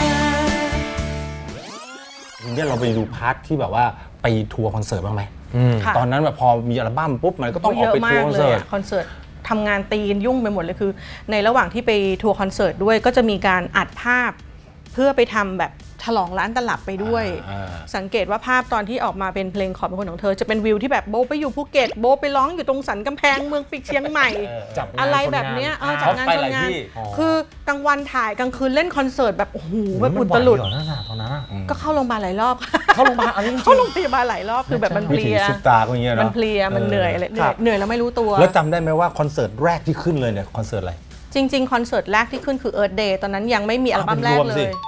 เนี่ยเราไปดูพาร์ทที่แบบว่าไปทัวร์คอนเสิร์ตบ้างไหมค่ะตอนนั้นแบบพอมีอัลบั้มปุ๊บมันก็ต้องออกไปทัวร์คอนเสิร์ตคอนเสิร์ตทำงานตีนยุ่งไปหมดเลยคือ ในระหว่างที่ไปทัวร์คอนเสิร์ตด้วยก็จะมีการอัดภาพ เพื่อไปทำแบบฉลองร้านตลับไปด้วยอ่าสังเกตว่าภาพตอนที่ออกมาเป็นเพลงขอเป็นคนของเธอจะเป็นวิวที่แบบโบไปอยู่ภูเก็ตโบไปร้องอยู่ตรงสันกำแพงเมืองปีกเชียงใหม่จับงานอะไรชนแบบงานเนี้ยเอออ่าจัดงานไปชหลาน ยงานที่คือกลางวันถ่ายกลางคืนเล่นคอนเสิร์ตแบบโอ้โหแบบมัอุนตลุดไหวเหรอนั่นน่ะตอนนั้นอะก็เข้าโรงพยาบาลหลายรอบเข้าโรงพยาบาลอันนี้จริงๆเข้าโรงพยาบาลหลายรอบคือแบบมันเพวิลีถียซุปตาก็อย่างเงี้ยมันเนาะเพลียมันเหนื่อยอะไรเหนื่อยเหนื่อยแล้วไม่รู้ตัวแล้วจำได้ไหมว่าคอนเสิร์ตแรกที่ขึ้นเลยเนี่ยคอนเสิร์ตอะไรจริง ๆ คอนเสิร์ตแรกที่ขึ้นคือ Earth Day ตอนนั้นยังไม่มีอัลบั้มแรกเป็นรวมเลสิย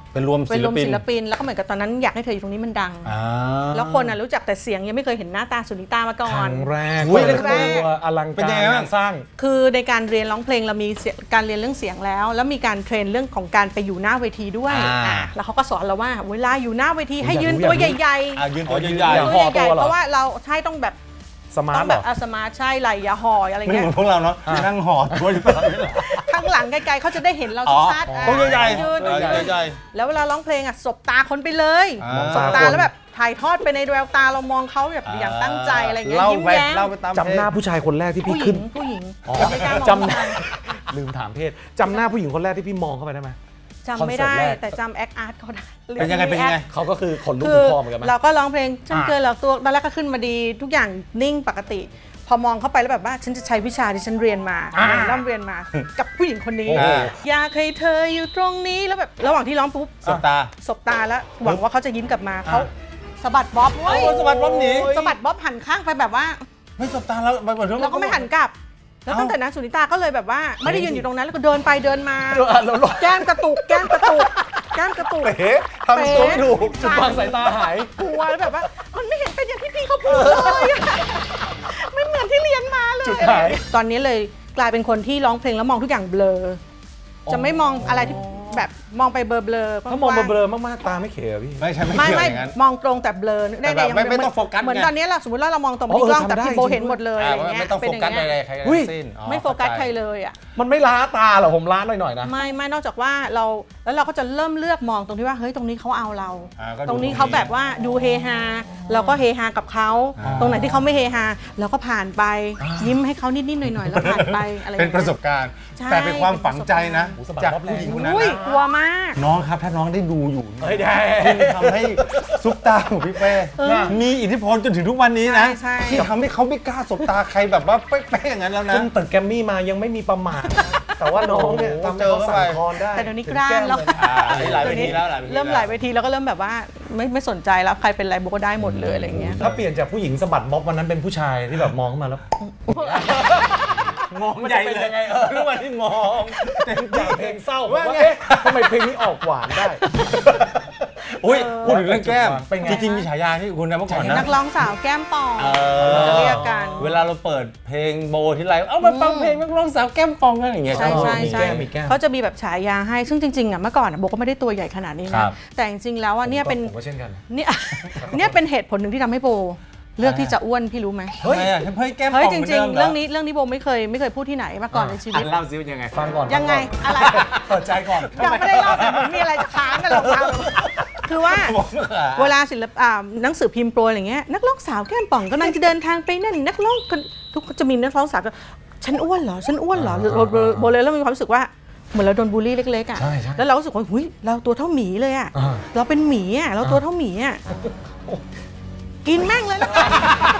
เป็นรวมเป็นศิรลวมปินศิลปินแล้วก็เหมือนกับตอนนั้นอยากให้เธออยู่ตรงนี้มันดังอ่าแล้วคนน่ะรู้จักแต่เสียงยังไม่เคยเห็นหน้าตาสุนิตามาก่อครั้นงแรกอุ๊ยเปิดแรกตัวอลังเป็นกายังรไงบ้างงานสร้างคือในการเรียนร้องเพลงเรามีเสียการเรียนเรื่องเสียงแล้ว แล้วมีการเทรนเรื่องของการไปอยู่หน้าเวทีด้วยอ่าอ่ะแล้วเขาก็สอนเราว่าเวลาอยู่หน้าเวทีให้อยากรู้ยืนตัวอยากรู้ใหญ่อ่ะยืนตัวอ๋อยืนใหญ่อย่าๆห่ตัวอใหญ่ตัวเหรอๆเพราะว่าเราใช่ต้องแบบสมาต้ร์อทงเหแบรบออาสมาร์ทใช่ไหลอย่าห่ออะไรไม่เหเงี้ยมือนพวกเราเนาะอ่านั่งห่อตัวอยู่ตลอดเวลาข้างหลังไกลๆเขาจะได้เห็นเราอ๋อชัดๆอ่ะตัวใหญ่ยืนๆตัวใหญ่แล้วเวลาร้องเพลงอ่ะสบตาคนไปเลยอ่าสบตาแล้วแบบถ่ายทอดไปในแววตาเรามองเขาแบบอย่างตั้งใจอะไรเงี้ยเล่ายิ้มไปแย้มเล่าไปตามจำหน้าผู้ชายคนแรกที่ผู้พี่หญิขึ้งนผู้หญิงอ๋อไม่กล้ามองจำหน้าลืมถามเพศจำหน้าผู้หญิงคนแรกที่พี่มองเข้าไปได้ไหมจำไม่ได้คอนเสิร์ตแรกแต่จำแอคอาร์ตเขาได้เป็นยังไงเป็นยังไงเขาก็คือขนลุกคืถึองคอเหมือนกันไหมเราก็ร้องเพลงฉันอ่าเกินแล้วตัวตอนแรกก็ขึ้นมาดีทุกอย่างนิ่งปกติ พอมองเข้าไปแล้วแบบว่าฉันจะใช้วิชาที่ฉันเรียนมาร่ำเรียนมา กับผู้หญิงคนนี้โอ้โหอยากให้เธออยู่ตรงนี้แล้วแบบระหว่างที่ร้องปุ๊บสบตาสบตาแล้วหวังว่าเขาจะยิ้มกลับมาเขาสะบัดบ๊อบเว้ยโอ้สะบัดบ๊อบหนีสะบัดบ๊อบหันข้างไปแบบว่าไม่สบตาแล้วมันเหมือนเราก็ไม่หันกลับ แล้วตั้งแต่นั้นสุนิตาก็เลยแบบว่าไม่ได้ยืนอยู่ตรงนั้นแล้วก็เดินไปเดินมาเราลแก้มกระตุกแก้มกระตุกแก้มกระตุกเป๊ะทำตัวไม่ถูกจุดวางสายตาหายกลัวแล้วแบบว่ามันไม่เห็นเป็นอย่างที่พี่เขาพูดเลยอะไม่เหมือนที่เรียนมาเลยจุดหายตอนนี้เลยกลายเป็นคนที่ร้องเพลงแล้วมองทุกอย่างเบลอ จะไม่มองอะไรที่แบบมองไปเบลอเบลอถ้ามองเบลอๆมากๆตาไม่เขยอะพี่ไม่ใช่ไม่ไม่เกี่ยวไม่อย่างนั้นมองตรงแต่เบลอแต่แบบไม่ไม่ต้องโฟกัสเหมือนไงตอนนี้เราสมมติว่าเรามองตรงอ๋อที่กล้องเออแต่ทำได้พี่โบจริงเห็นหมดเลยอ่าอะไรเงี้ยไม่ต้องเป็นโฟอย่างกัสเงี้ใดยๆใครอุ้ยทั้งสิ้นอ๋อไม่โฟกัสข้าจใครเลยอ่ะมันไม่ล้าตาเหรอผมล้าหน่อยๆนะไม่ไม่นอกจากว่าเราแล้วเราก็จะเริ่มเลือกมองตรงที่ว่าเฮ้ยตรงนี้เขาเอาเราอ่าก็ดูตรงนี้เขาแบบว่าดูเฮฮาเราก็เฮฮากับเขาอ่าตรงไหนที่เขาไม่เฮฮาเราก็ผ่านไปยิ้มให้เขานิดๆหน่อยๆแล้วผ่านไปอะไรอย่างเป็นเงี้ยประสบการณ์ใช่แต่เป็นความฝังใจนะโอ้สะบัดจากรอบแรกผู้หญิงคนนั้นอุ้ยนะกลัวมากน้องครับถ้าน้องได้ดูอยู่เฮ้ยได้คุณทำให้ซุปตาของพี่เป้มีอิทธิพลจนถึงทุกวันนี้นะใช่ใช่ที่ทำให้เขาไม่กล้าสบตาใครแบบว่าเป๊ะๆอย่างนั้นแล้วนะขึ้นตึกแกรมมี่มายังไม่มีประมาทแต่ว่าน้องเนี่ยโอ้โหทำให้เขาสั่นคลอนได้แต่เดี๋ยวนี้กล้าแล้วอ่าหลายเวทีแล้วหลายเวทีแล้วเริ่มหลายเวทีแล้วก็เริ่มแบบว่าไม่ไม่สนใจแล้วใครเป็นอะไรโบก็ได้หมดเลยอะไรอย่างเงี้ยถ้าเปลี่ยนจากผู้หญิงสะบัดม็อบวันนั้นเป็นผู้ชายที่แบบมองเข้ามาแล้วมองใหญ่เลยยังไงเออรู้ว่าที่มองเต็มจากเพลงเศร้าผมว่าว่าไงเอ๊ะทำไมเพลงนี้ออกหวานได้อุ้ยพูดถึงเรื่องแก้มเป็นไงจริงๆมีฉายาที่คุณนะเมื่อก่อนนันะกร้องสาวแก้มป่องเออเราจะเรียกกันเวลาเราเปิดเพลงโบที่ไรเอามาฟังเพลงนักร้องสาวแก้มปองกันอย่างเงี้ยใช่ใช่มีใช่แก้มมีแก้มเขาจะมีแบบฉายาให้ ซึ่งจริงๆอ่ะเมื่อก่อนอะโบก็ไม่ได้ตัวใหญ่ขนาดนี้ครันะบแต่จริงๆแล้วอ่ะเนี่ยเป็นผมก็เช่นกันเนี่ย เนี่ยเป็นเหตุผลหนึ่งที่ทำให้โบเลือกที่จะอ้วนพี่รู้ไหมเฮ้ยอะเฮ้ยแก้มปเฮ้ยองจหมืนริงดิมๆหเรื่องนี้เรื่องนี้โบไม่เคยไม่เคยพูดที่ไหนมาก่อนในชีวิตอ่ะเล่าซิว่ายังไงฟังก่อนยังไงอะไรเปิดใจก่อนยังไม่ได้เล่าแต่เหมือนมีอะไรจะค้างกันหรอกเราคือว่า เวลาศิลปอ่าหนังสือพิมพ์โปรยอะไรเงี้ยนักร้องสาวแก้มป่องกำลังจะเดินทางไปนั่นนักร้องคนทุกคนจะมีนักร้องสาวก็ฉันอ้วนเหรอฉันอ้วนเหรอโบโบโบเลยแล้วมีความรู้สึกว่าเหมือนเราโดนบูลลี่เล็กๆอ่ะใช่ใช่แล้วเรารู้สึกว่าหุยเราตัวเท่าหมีเลยอ่ะอ่าเราเป็นหมีอ่ะเราตัวเท่าหมีอ่ะกินแม่งเลยแล้วกัน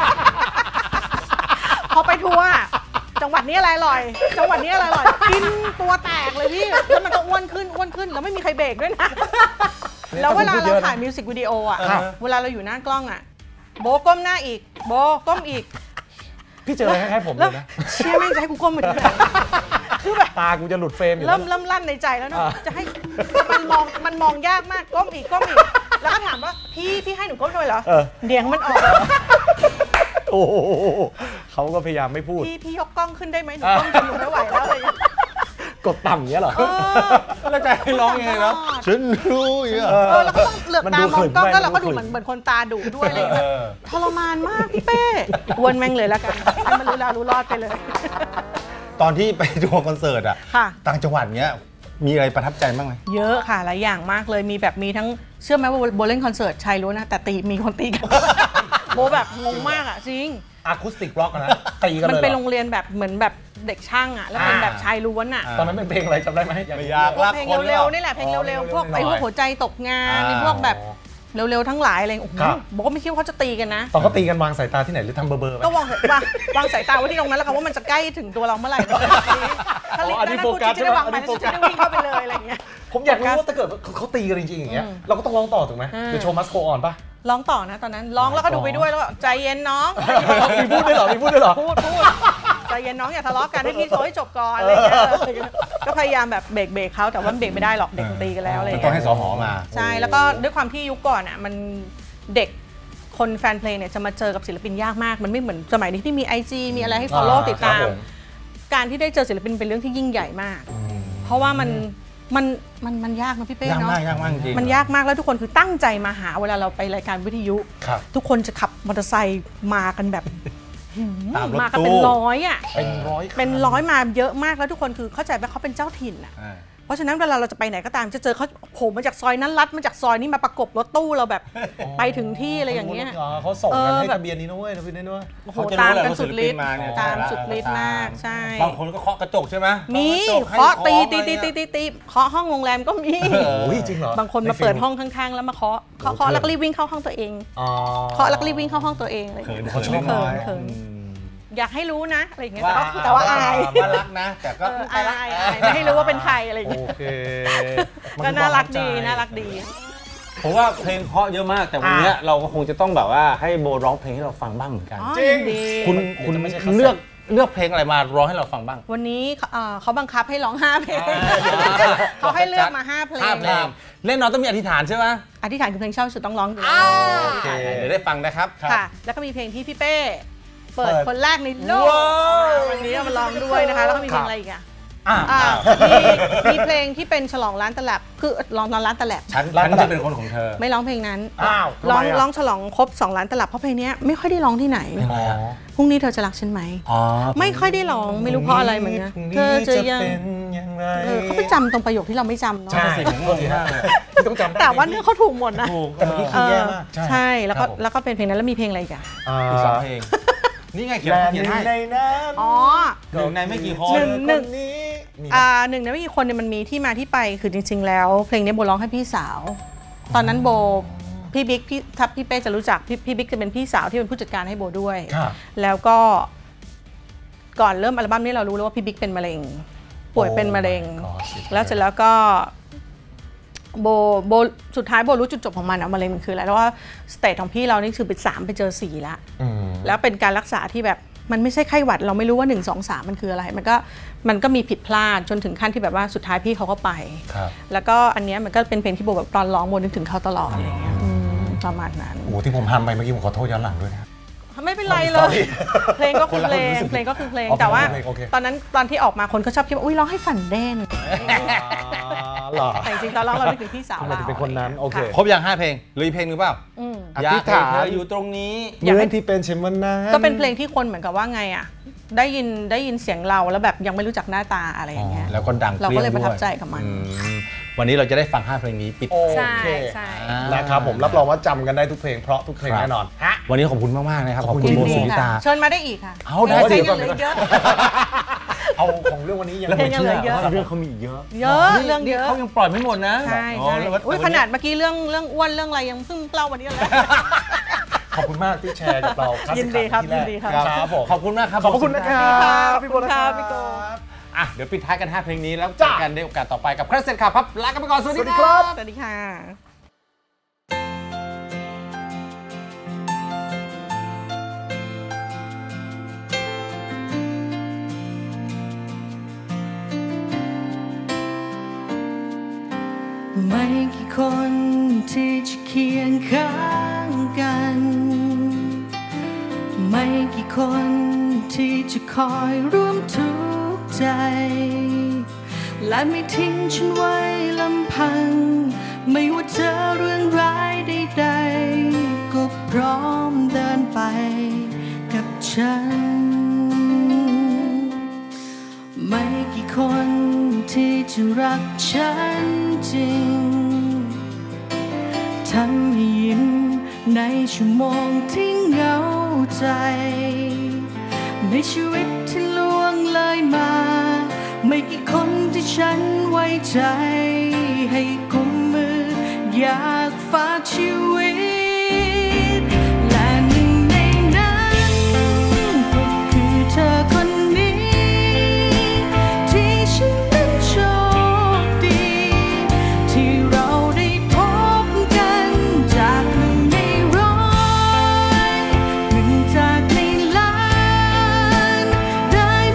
พอไปทัวร์จังหวัดนี้อะไรอร่อย จังหวัดนี้อะไรอร่อยกินตัวแตกเลยพี่แล้วมันก็อ้วนขึ้นอ้วนขึ้นแล้วไม่มีใครเบรกด้วยนะ แล้วเวลาเราถ่ายมิวสิกวิดีโออ่ะครับเวลาเราอยู่หน้ากล้องอ่ะ โบก้มหน้าอีก โบก้มอีกพี่เจอคล้ายๆผมเลแล้วยนะเชี่ยแม่งจะให้กูก้มไปทำไมคือแบบตากูจะหลุดเฟรมอยู่แล้เริ่วมเริ่มลั่นในใจแล้วเนอะอ่าจะให้มันมองมันมองยากมากก้มอีกก้มอีก แล้วก็ถามว่าพี่พี่ให้หนูก้มทำไมเหรอเออเดี๋ยวมันออกโอ้โหเขาก็พยายามไม่พูดพี่พี่ยกกล้องขึ้นได้ไหมหนูก้มจนหนูไม่ไหวแล้วอะไรอย่างเงี้ยกดต่ำอย่างเงี้ยเหรอเออแล้วจะให้ร้องยังไงนะฉันรู้อย่างเงี้ยเออแล้วก็ต้องเหลือกมันตาดูมองกล้องขรึมแล้วเราก็มันดูดูขรึมเหมือนเหมือนคนตาดุด้วยอะไรอย่างเอเงี้ยอทรมานมากพี่เป้วนแม่งเลยแล้วกันให้มันรู้แล้วรู้รอดไปเลยตอนที่ไปดูคอนเสิร์ตอะค่ะต่างจังหวัดเงี้ยมีอะไรประทับใจบ้างไหมเยอะค่ะหลายอย่างมากเลยมีแบบมีทั้งเชื่อไหมว่าโบเล่นคอนเสิร์ตชายล้วนนะแต่ตีมีคนตีกัน โบแบบงงมากอ่ะจริงอะคูสติกร็อกนะตีกันมันเลยเป็นเหรโรองเรียนแบบเหมือนแบบเด็กช่างอ่ะแล้วเป็นแบบชายล้วนอ่ะตอนนั้นเป็นเพลงอะไรจำได้ไหมไม่ยากพวกลากเพลงคนเร็วหอๆนี่แหละเพลงอ๋อเร็วเร็วๆๆพวกหน่อยไอ้พวกหัวใจตกงานอ่าไอ้พวกแบบเร็วๆทั้งหลายอะไรโอ้โหครับโบก็ไม่คิดว่าเขาจะตีกันนะตอนเขาตีกันวางสายตาที่ไหนหรือทำเบอร์เบอร์ไหมก็วางวางวางสายตาไว้ที่ตรงนั้นแล้วค่ะว่ามันจะใกล้ถึงตัวเราเมื่อไหร่ถ้าลิฟอ๋ออันต์นี้นั้นโฟกูกัสจะได้วางใช่ไปไหมอันนี้โฟกัจะสได้วิ่งเข้าไปเลยอะไรอย่างเงี้ยผมอยากรู้ว่าถ้าเกิดเขาตีกันจริงๆอย่างเงี้ยอืมเราก็ต้องร้องต่อถูกไหมอืมหรือโชว์มัสโกออนป่ะร้องต่อนะตอนนั้นร้องแล้วก็ดูไปด้วยแล้วก็ใจเย็นน้องมีพูดด้วยเหรอมีพูดด้วยเหรอพูดพูดใจเย็นน้องอย่าทะเลาะกันให้พี่โชว์ให้จบก่อนอะไรอย่างเงี้ยก็พยายามแบบเบรกเบรกเขาแต่ว่าเบรกไม่ได้หรอกเด็กตีกันแล้วอะไรอย่างต้อเงี้งยให้สหมาใช่แล้วก็ด้วยความที่ยุคก่อนอ่ะมันเด็กคนแฟนเพลงเนี่ยจะมาเจอกับศิลปินยากมากมันไม่เหมือนสมัยนี้ที่มี ไอ จี มีอะไรให้ follow ติดตามการที่ได้เจอศิลปินเป็นเรื่องที่ยิ่งใหญ่มากเพราะว่ามันมันมันมันยากนะพี่เป้ยากเนาะมากยากมากจริงมันยากมากแล้วทุกคนคือตั้งใจมาหาเวลาเราไปรายการวิทยุทุกคนจะขับมอเตอร์ไซค์มากันแบบมากันเป็นร้อยอ่ะเป็นร้อยเป็นร้อยมาเยอะมากแล้วทุกคนคือเข้าใจว่าเขาเป็นเจ้าถิ่นอ่ะเพราะฉะนั้นเวลาเราจะไปไหนก็ตามจะเจอเขาโผล่มาจากซอยนั้นลัดมาจากซอยนี้มาประกบรถตู้เราแบบไปถึงที่อะไรอย่างเงี้ยเขาส่งกันให้ทะเบียนนี้นะเว้ยทะเบียนนี้ด้วยโอ้โหตามกันสุดฤทธิ์ตามสุดฤทธิ์มากใช่บางคนก็เคาะกระจกใช่ไหมมีเคาะตีตีตีตีตีตีเคาะห้องโรงแรมก็มีจริงเหรอบางคนมาเปิดห้องข้างๆแล้วมาเคาะเคาะเคาะแล้วก็รีบวิ่งเข้าห้องตัวเองเคาะแล้วก็รีบวิ่งเข้าห้องตัวเองอะไรอย่างเงี้ยเขาชอบเขินอยากให้รู้นะอะไรอย่างเงี้ยแต่ว่าแต่ว่าอายว่ารักนะแต่ก็อายไม่ให้รู้ว่าเป็นใครอะไรอย่างเงี้ยโอเคก็น่ารักดีน่ารักดีผมว่าเพลงเพราะเยอะมากแต่วันนี้เราก็คงจะต้องแบบว่าให้โบร้องเพลงให้เราฟังบ้างเหมือนกันจริงคุณคุณเลือกเลือกเพลงอะไรมาร้องให้เราฟังบ้างวันนี้เขาบังคับให้ร้องห้าเพลงเขาให้เลือกมาห้าเพลงเล่นน้องต้องมีอธิษฐานใช่ไหมอธิษฐานคือเพลงชอบสุดต้องร้องอยู่เดี๋ยวได้ฟังนะครับค่ะแล้วก็มีเพลงที่พี่เป้เปิดคนแรกในโลกวันนี้เรามาลองด้วยนะคะแล้วก็มีเพลงอะไรอีกอ่ะมีเพลงที่เป็นฉลองร้านตลับคือร้องร้านตลับฉันจะเป็นคนของเธอไม่ร้องเพลงนั้นร้องร้องฉลองครบสองล้านตลับเพราะเพลงนี้ไม่ค่อยได้ร้องที่ไหนพรุ่งนี้เธอจะรักฉันไหมไม่ค่อยได้ร้องไม่รู้เพราะอะไรเหมือนกันเธอจะยังเขาไปจำตรงประโยคที่เราไม่จำเนาะใช่ผมงงมากเลยต้องจำแต่ว่าเนื้อเขาถูกหมดนะแต่เมื่อกี้คือแย่มากใช่แล้วก็แล้วก็เป็นเพลงนั้นแล้วมีเพลงอะไรอีกอ่ะอีกสองเพลงนี่ไงเขียนเขียนให้ในนั้นอ๋อหนึ่งในไม่กี่คนหนึ่งหนึ่งอ่าหนึ่งในไม่กี่คนเนี่ยมันมีที่มาที่ไปคือจริงๆแล้วเพลงนี้โบร้องให้พี่สาวตอนนั้นโบพี่บิ๊กพี่ทับพี่เป้จะรู้จักพี่พี่บิ๊กจะเป็นพี่สาวที่เป็นผู้จัดการให้โบด้วยแล้วก็ก่อนเริ่มอัลบั้มนี้เรารู้แล้วว่าพี่บิ๊กเป็นมะเร็งป่วยเป็นมะเร็งแล้วเสร็จแล้วก็โบโบสุดท้ายโบรู้จุดจบของมันอะมะเร็งมันคืออะไรแล้วว่าสเตจของพี่เรานี่คือเป็นสามไปเจอสี่แล้วแล้วเป็นการรักษาที่แบบมันไม่ใช่ไข้หวัดเราไม่รู้ว่าหนึ่ง สอง สามมันคืออะไรมันก็มันก็มีผิดพลาดจนถึงขั้นที่แบบว่าสุดท้ายพี่เขาก็ไปแล้วก็อันนี้มันก็เป็นเพลงที่โบแบบตอนร้องโบนึกถึงเขาตลอดอะไรเงี้ยประมาณนั้นโอ้ที่ผมทำไปเมื่อกี้ผมขอโทษย้อนหลังด้วยนะไม่เป็นไรเลยเพลงก็คือเพลงเพลงก็คือเพลงแต่ว่าตอนนั้นตอนที่ออกมาคนก็ชอบคิดว่าอุ้ยร้องให้ฝันเด่นแต่จริงๆตอนร้องเราไม่ถึงพี่สาวเราเป็นคนนั้นโอเคครบอย่างห้าเพลงหรืออีกเพลงหรือเปล่าอยากให้เธออยู่ตรงนี้เหมือนที่เป็นเช่นวันนั้นก็เป็นเพลงที่คนเหมือนกับว่าไงอ่ะได้ยินได้ยินเสียงเราแล้วแบบยังไม่รู้จักหน้าตาอะไรอย่างเงี้ยแล้วก็ดังเราก็เลยประทับใจกับมันวันนี้เราจะได้ฟังห้าเพลงนี้ปิดใช่ใช่นะครับผมรับรองว่าจำกันได้ทุกเพลงเพราะทุกเพลงแน่นอนวันนี้ขอบคุณมากๆนะครับขอบคุณโบสุนิตาเชิญมาได้อีกค่ะเอาได้เดี๋ยวก่อนเอาของเรื่องวันนี้ยังไม่เชื่อเรื่องเขามีเยอะเยอะเรื่องเยอะเขายังปล่อยไม่หมดนะใช่ใช่ขนาดเมื่อกี้เรื่องเรื่องอ้วนเรื่องอะไรยังเพิ่งเล่าวันนี้เลยขอบคุณมากที่แชร์กับเรายินดีครับยินดีครับขอบคุณมากครับขอบคุณนะครับพี่โบนะครับพี่โกอ่ะเดี๋ยวปิดท้ายกันห้าเพลงนี้แล้วเจอกันในโอกาสต่อไปกับคราสเซ็ตครับลากันไปก่อนสวัสดีครับสวัสดีค่ะไม่กี่คนที่จะเคียงข้างกันไม่กี่คนที่จะคอยร่วมทุกข์ใจและไม่ทิ้งฉันไว้ลำพังไม่ว่าเจอเรื่องร้ายใดๆก็พร้อมเดินไปกับฉันไม่กี่คนที่จะรักฉันจริงทำให้ยิ้มในชั่วโมงที่เหงาใจในชีวิตที่ล่วงเลยมาไม่กี่คนที่ฉันไว้ใจให้กุมมืออยากฝากชีวิตและหนึ่งในนั้นก็คือเธอคนนี้ที่ฉันนั้นโชคดีที่เราได้พบกันจากหนึ่งในร้อยหนึ่งจากในล้านได้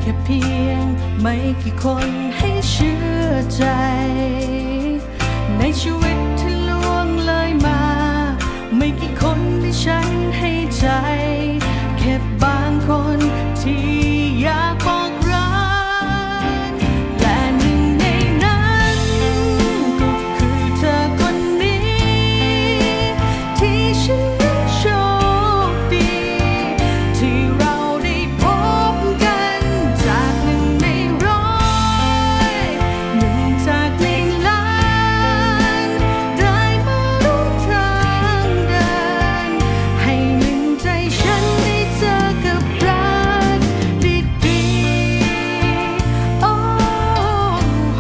ค่เพียงไม่กี่คนให้เชื่อใจในชีวิตที่ล่วงเลยมาไม่กี่คนที่ฉันให้ใจแค่บางคนที่อยากบอกรักและหนึ่งในนั้นก็คือเธอคนนี้ที่ฉันนั้นโชคดีที่เราได้พบกันจากหนึ่งในร้อยหนึ่งจากในล้านได้มาร่วมทางเดินให้หนึ่งใจฉันได้เจอกับรักดีๆโอ้โห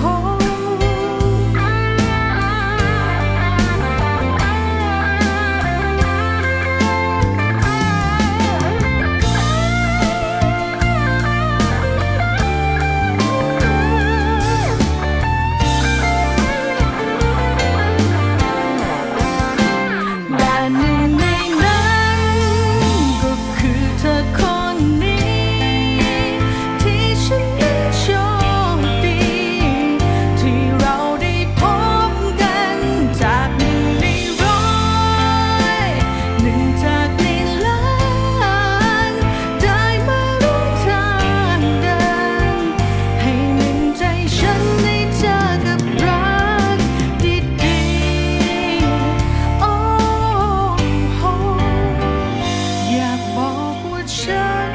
และหนึ่งในนั้นก็คือเธอคนนี้ที่ฉันนั้นโชคดีที่เราได้พบกันจากหนึ่งในร้อยหนึ่งจากในล้านได้มาร่วมทางเดินให้หนึ่งใจฉันได้เจอกับรักดีๆโอ้โหอยากบอกว่าฉัน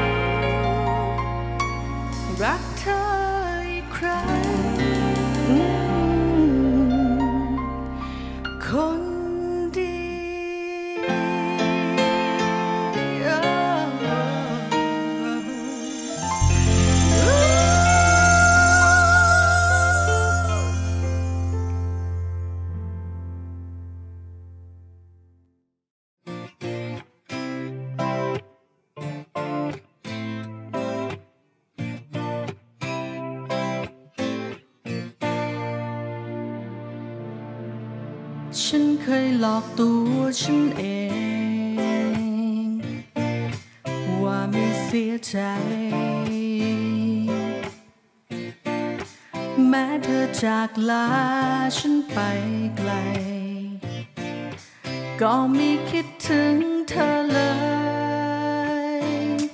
รักเธออีกครั้งอืมคนดีโอ้ฉันเคยหลอกตัวฉันเองว่าไม่เสียใจแม้เธอจากลาฉันไปไกลก็ไม่คิดถึงเธอเลย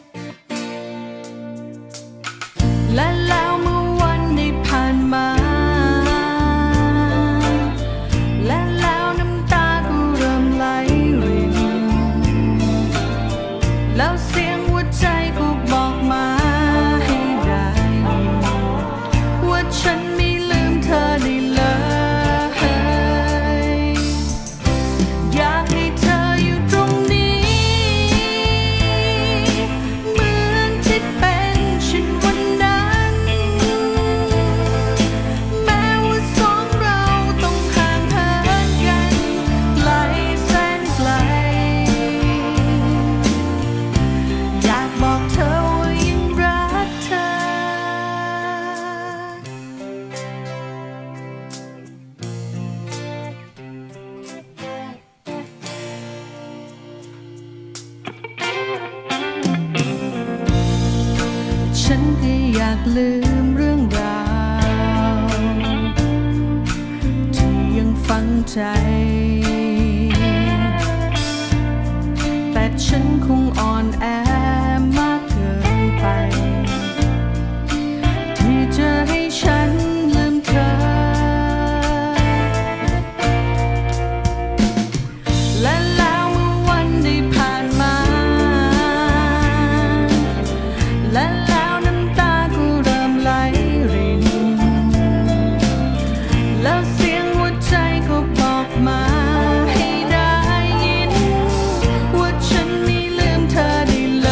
และแล้วเมื่อวันได้ผ่านมาและแล้วน้ำตาก็เริ่มไหลรินแล้วเสียงหัวใจก็บอกมาให้ได้ยินว่าฉันไม่ลืมเธอได้เลยอยากให้เธออยู่ตรงนี้เหมือนที่เป็นฉันวันนั้นแม้ว่าสองเราต้องห่างเหินกันไกลแสนไกลอยากบอกเธอว่ายังรักเธอฉันก็อยากลืมเรื่องราวที่ยังฝังใจแต่ฉันคงอ่อนแอมากเกินไปที่จะให้ฉันลืมเธอและแล้วเมื่อวันได้ผ่านมาและแล้วน้ำตาก็เริ่มไหลรินแล้วเสียงหัวใจก็บอกมาให้ได้ยินว่าฉันไม่ลืมเธอได้เล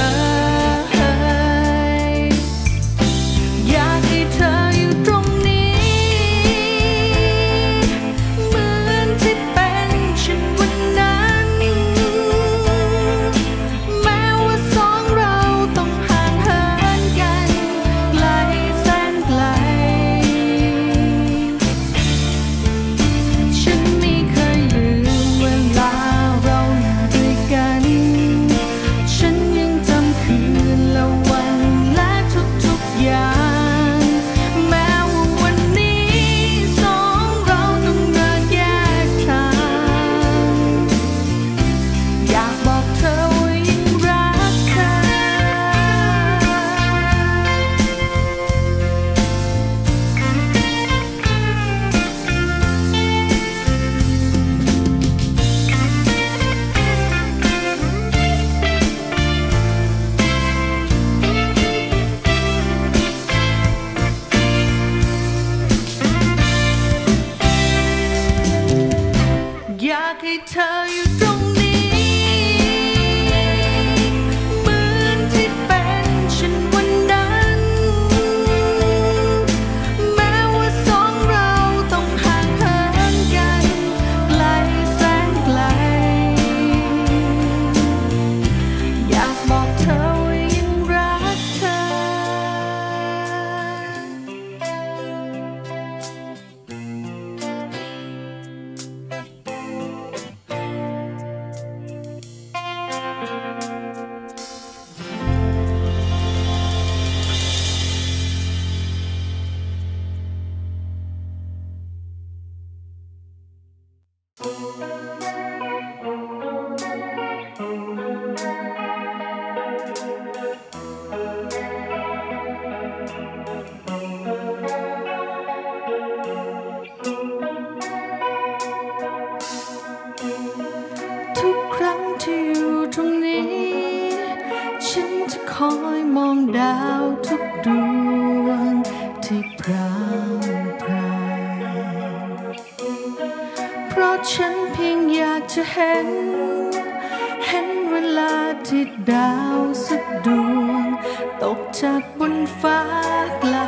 อยมองดาวทุกดวงที่พร่างพรายเพราะฉันเพียงอยากจะเห็นเห็นเวลาที่ดาวสักดวงตกจากบนฟ้าไกล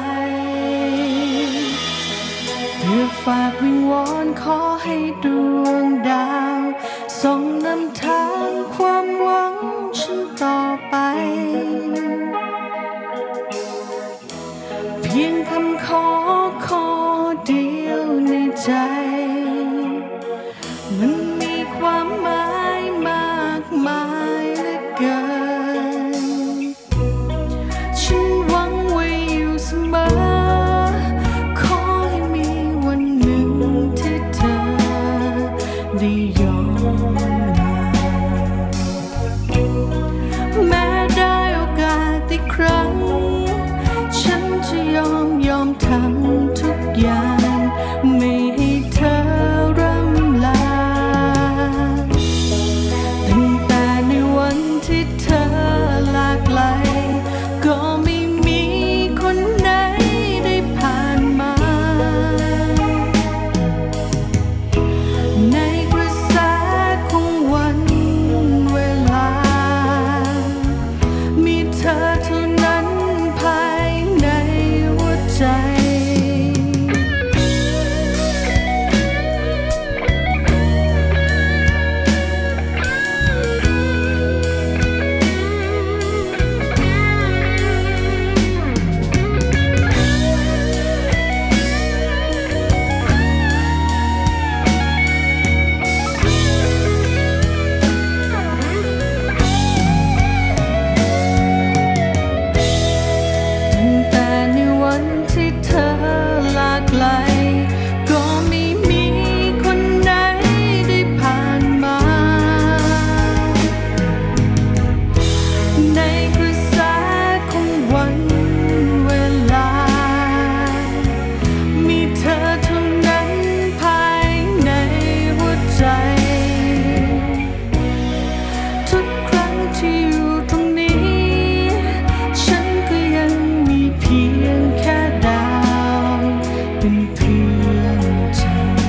เพื่อฝากวิงวอนขอให้ดวงดาวส่องนำทางความหวังฉันต่อไปเพียงคำขอข้อเดียวในใจมันมีความหมายมากมายเหลือเกินฉันหวังไว้อยู่เสมอขอให้มีวันหนึ่งที่เธอได้ย้อนมาแม้ได้โอกาสอีกครั้งฉันจะยอมยอมทำทุกอย่างไม่ให้เธอร่ำลาตั้งแต่ในวันที่เธอลาไกลก็ไม่มีคนไหนได้ผ่านมาในกระแสของวันเวลามีเธอเท่านั้นภายในหัวใจตั้งแต่ในวันที่เธอลาไกลก็ไม่มีคนไหนได้ผ่านมาในกระแสของวันเวลามีเธอเท่านั้นภายในหัวใจทุกครั้งที่อยู่ตรงนี้ฉันก็ยังมีเพียงแค่ดาวเป็นเพื่อนใจ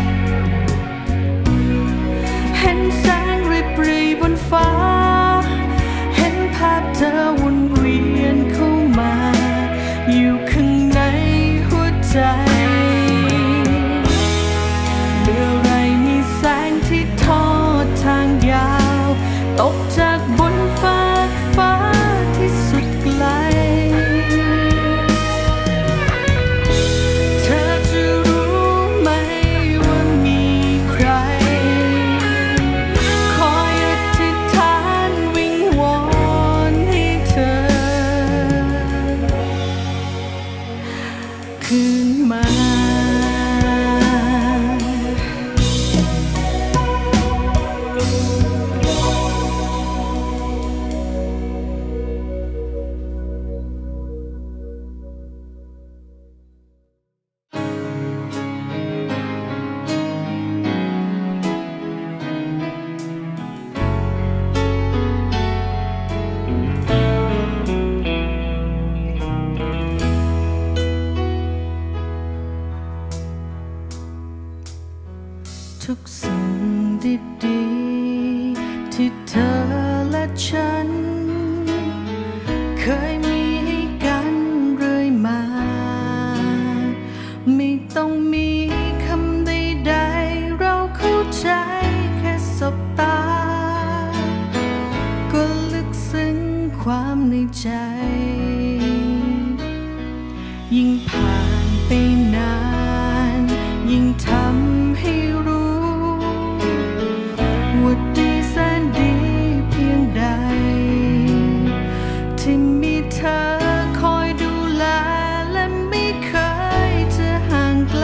เห็นแสงริบหรี่บนฟ้าเห็นภาพเธอวนเวียนเข้ามาอยู่ข้างในหัวใจเมื่อไรมีแสงที่ทอดทางยาวตกจากบนฟ้าฟ้าที่สุดไกลเธอจะรู้ไหมว่ามีใครคอยอธิษฐานวิงวอนให้เธอคืนมา ทุกสิ่งดีๆที่เธอและฉันเคยมีให้กันเรื่อยมาไม่ต้องมีคำใดๆเราเข้าใจแค่สบตาก็ลึกซึ้งความในใจยิ่งผ่านไปนานยิ่งทำให้รู้ว่าดีแสนดีเพียงใดที่มีเธอคอยดูแลและไม่เคยจะห่างไกล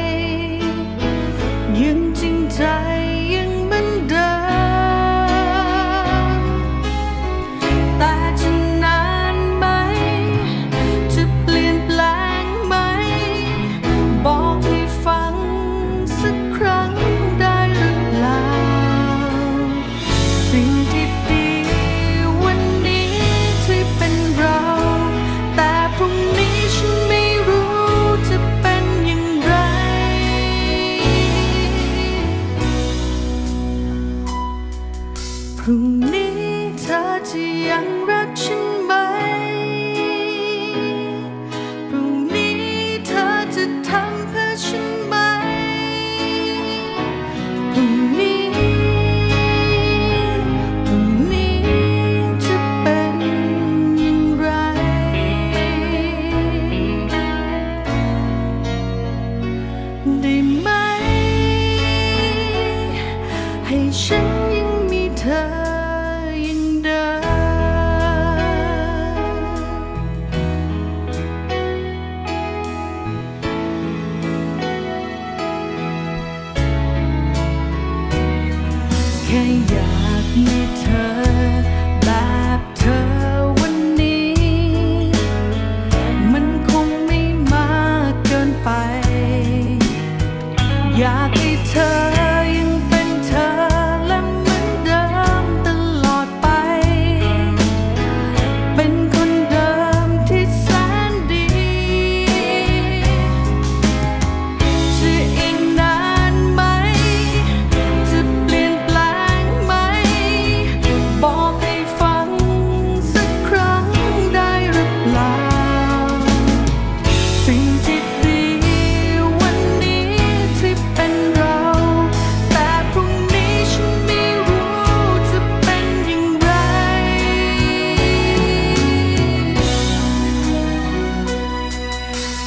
ยังจริงใจยังเหมือนเดิมแต่จะนานไหมจะเปลี่ยนแปลงไหมบ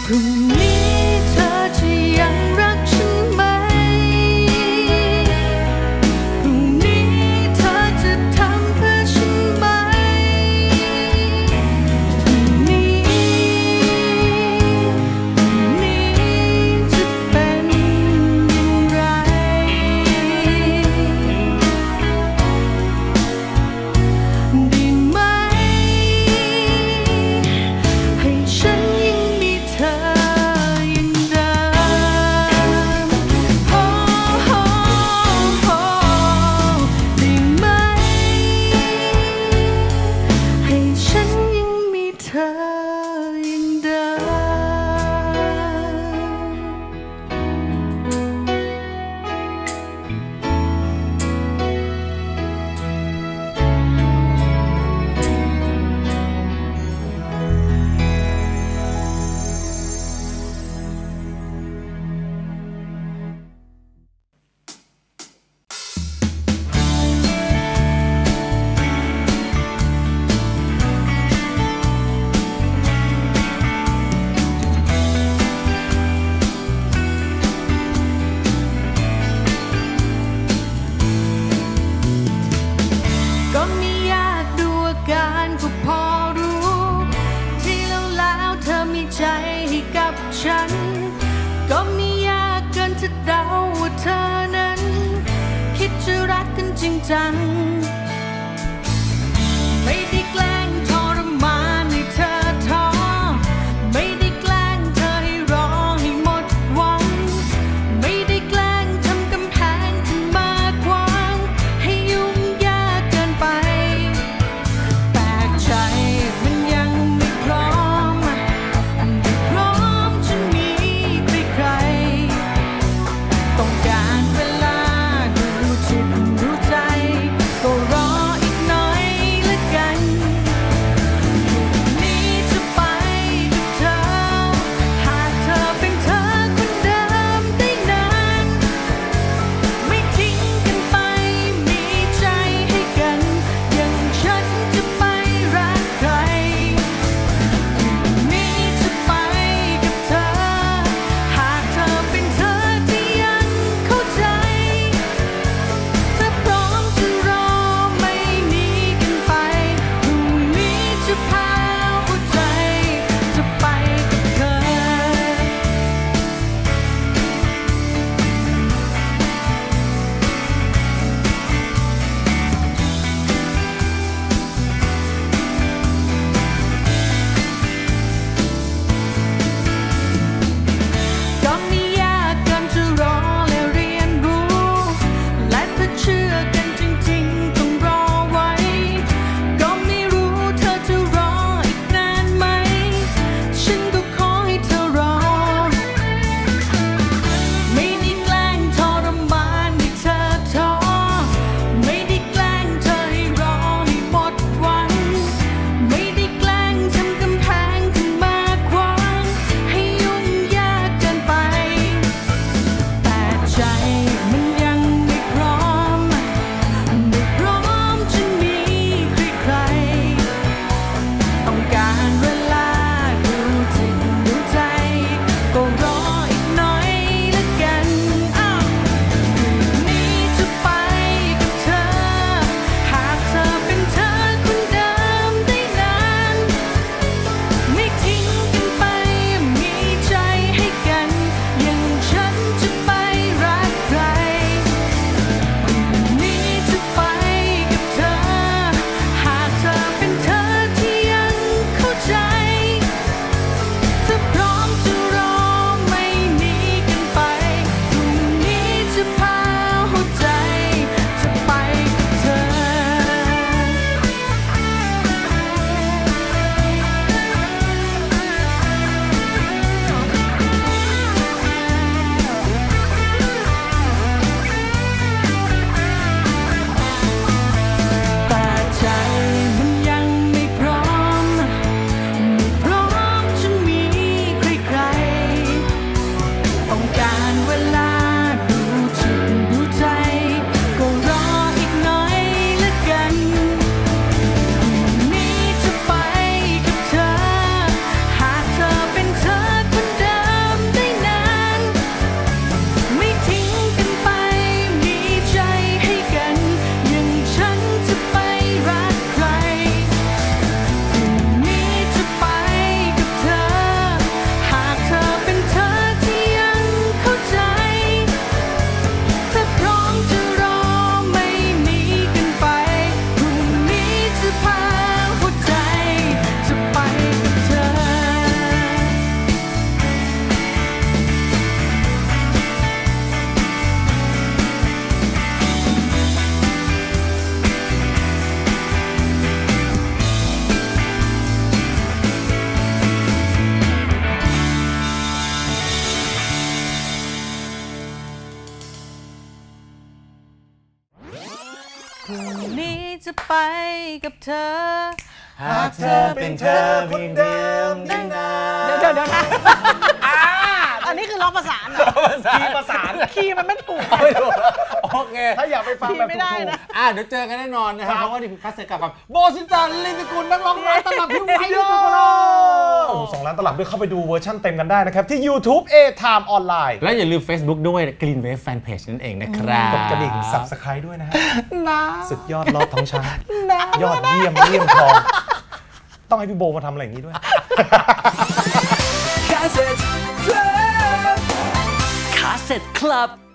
รุ่งนี้เธอจะยังรักฉันไหมพรุ่งนี้เธอจะทำเพื่อฉันไหมพรุ่งนี้พรุ่งนี้จะเป็นอย่างไรดีไหมให้ฉันยังมีเธออย่างเดิมโอ้โอ้โอ้ดีไหมให้ฉันยังมีเธออย่างเดิก็ไม่อยากดูอาการก็พอรู้ ที่แล้วแล้วเธอมีใจให้กับฉัน ก็ไม่อยากเกินจะเดาว่าเธอนั้น คิดจะรักกันจริงจัง ไม่ได้แกล้งทรมานให้เธอท้อ ไม่ได้แกล้งเธอให้รอให้หมดหวัง ไม่ได้แกล้งทำกำแพงขึ้นมาขวางให้ยุ่งยากเกินไป แต่ใจมันยังไม่พร้อม ไม่พร้อมจะมีใครๆต้องการเวลาดูจิตดูใจก็รอจะไปกับเธอหากเธอเป็นเธอคนเดิมได้นานเดี๋ยวเดี๋ยวเดี๋ยวนะอันนี้คือร้องประสานเหรอคีย์ประสานคีย์มันไม่ถูกไม่รู้โอเคถ้าอยากไปฟังคีย์แบบไม่ถูได้กนะอ่ะเดี๋ยวเจอกันแน่นอนนะครับเพราะว่านี่คือคัสเซ็ตกลับกับโบสิตาลินสกุลนักร้องนำตลับที่ไวที่สุดของเราๆโอ้โหสองล้านตลับด้วยเข้าไปดูเวอร์ชั่นเต็มกันได้นะครับ ที่ YouTube A Time Online และอย่าลืม Facebook ด้วย Green Wave Fanpage นั่นเองนะครับกดกระดิ่ง Subscribe ด้วยนะฮะสุดยอดรอดท้องช้างยอดเยี่ยมเยี่ยมทอง ต้องให้พี่โบมาทำอะไรอย่างนี้ด้วย Cassette Club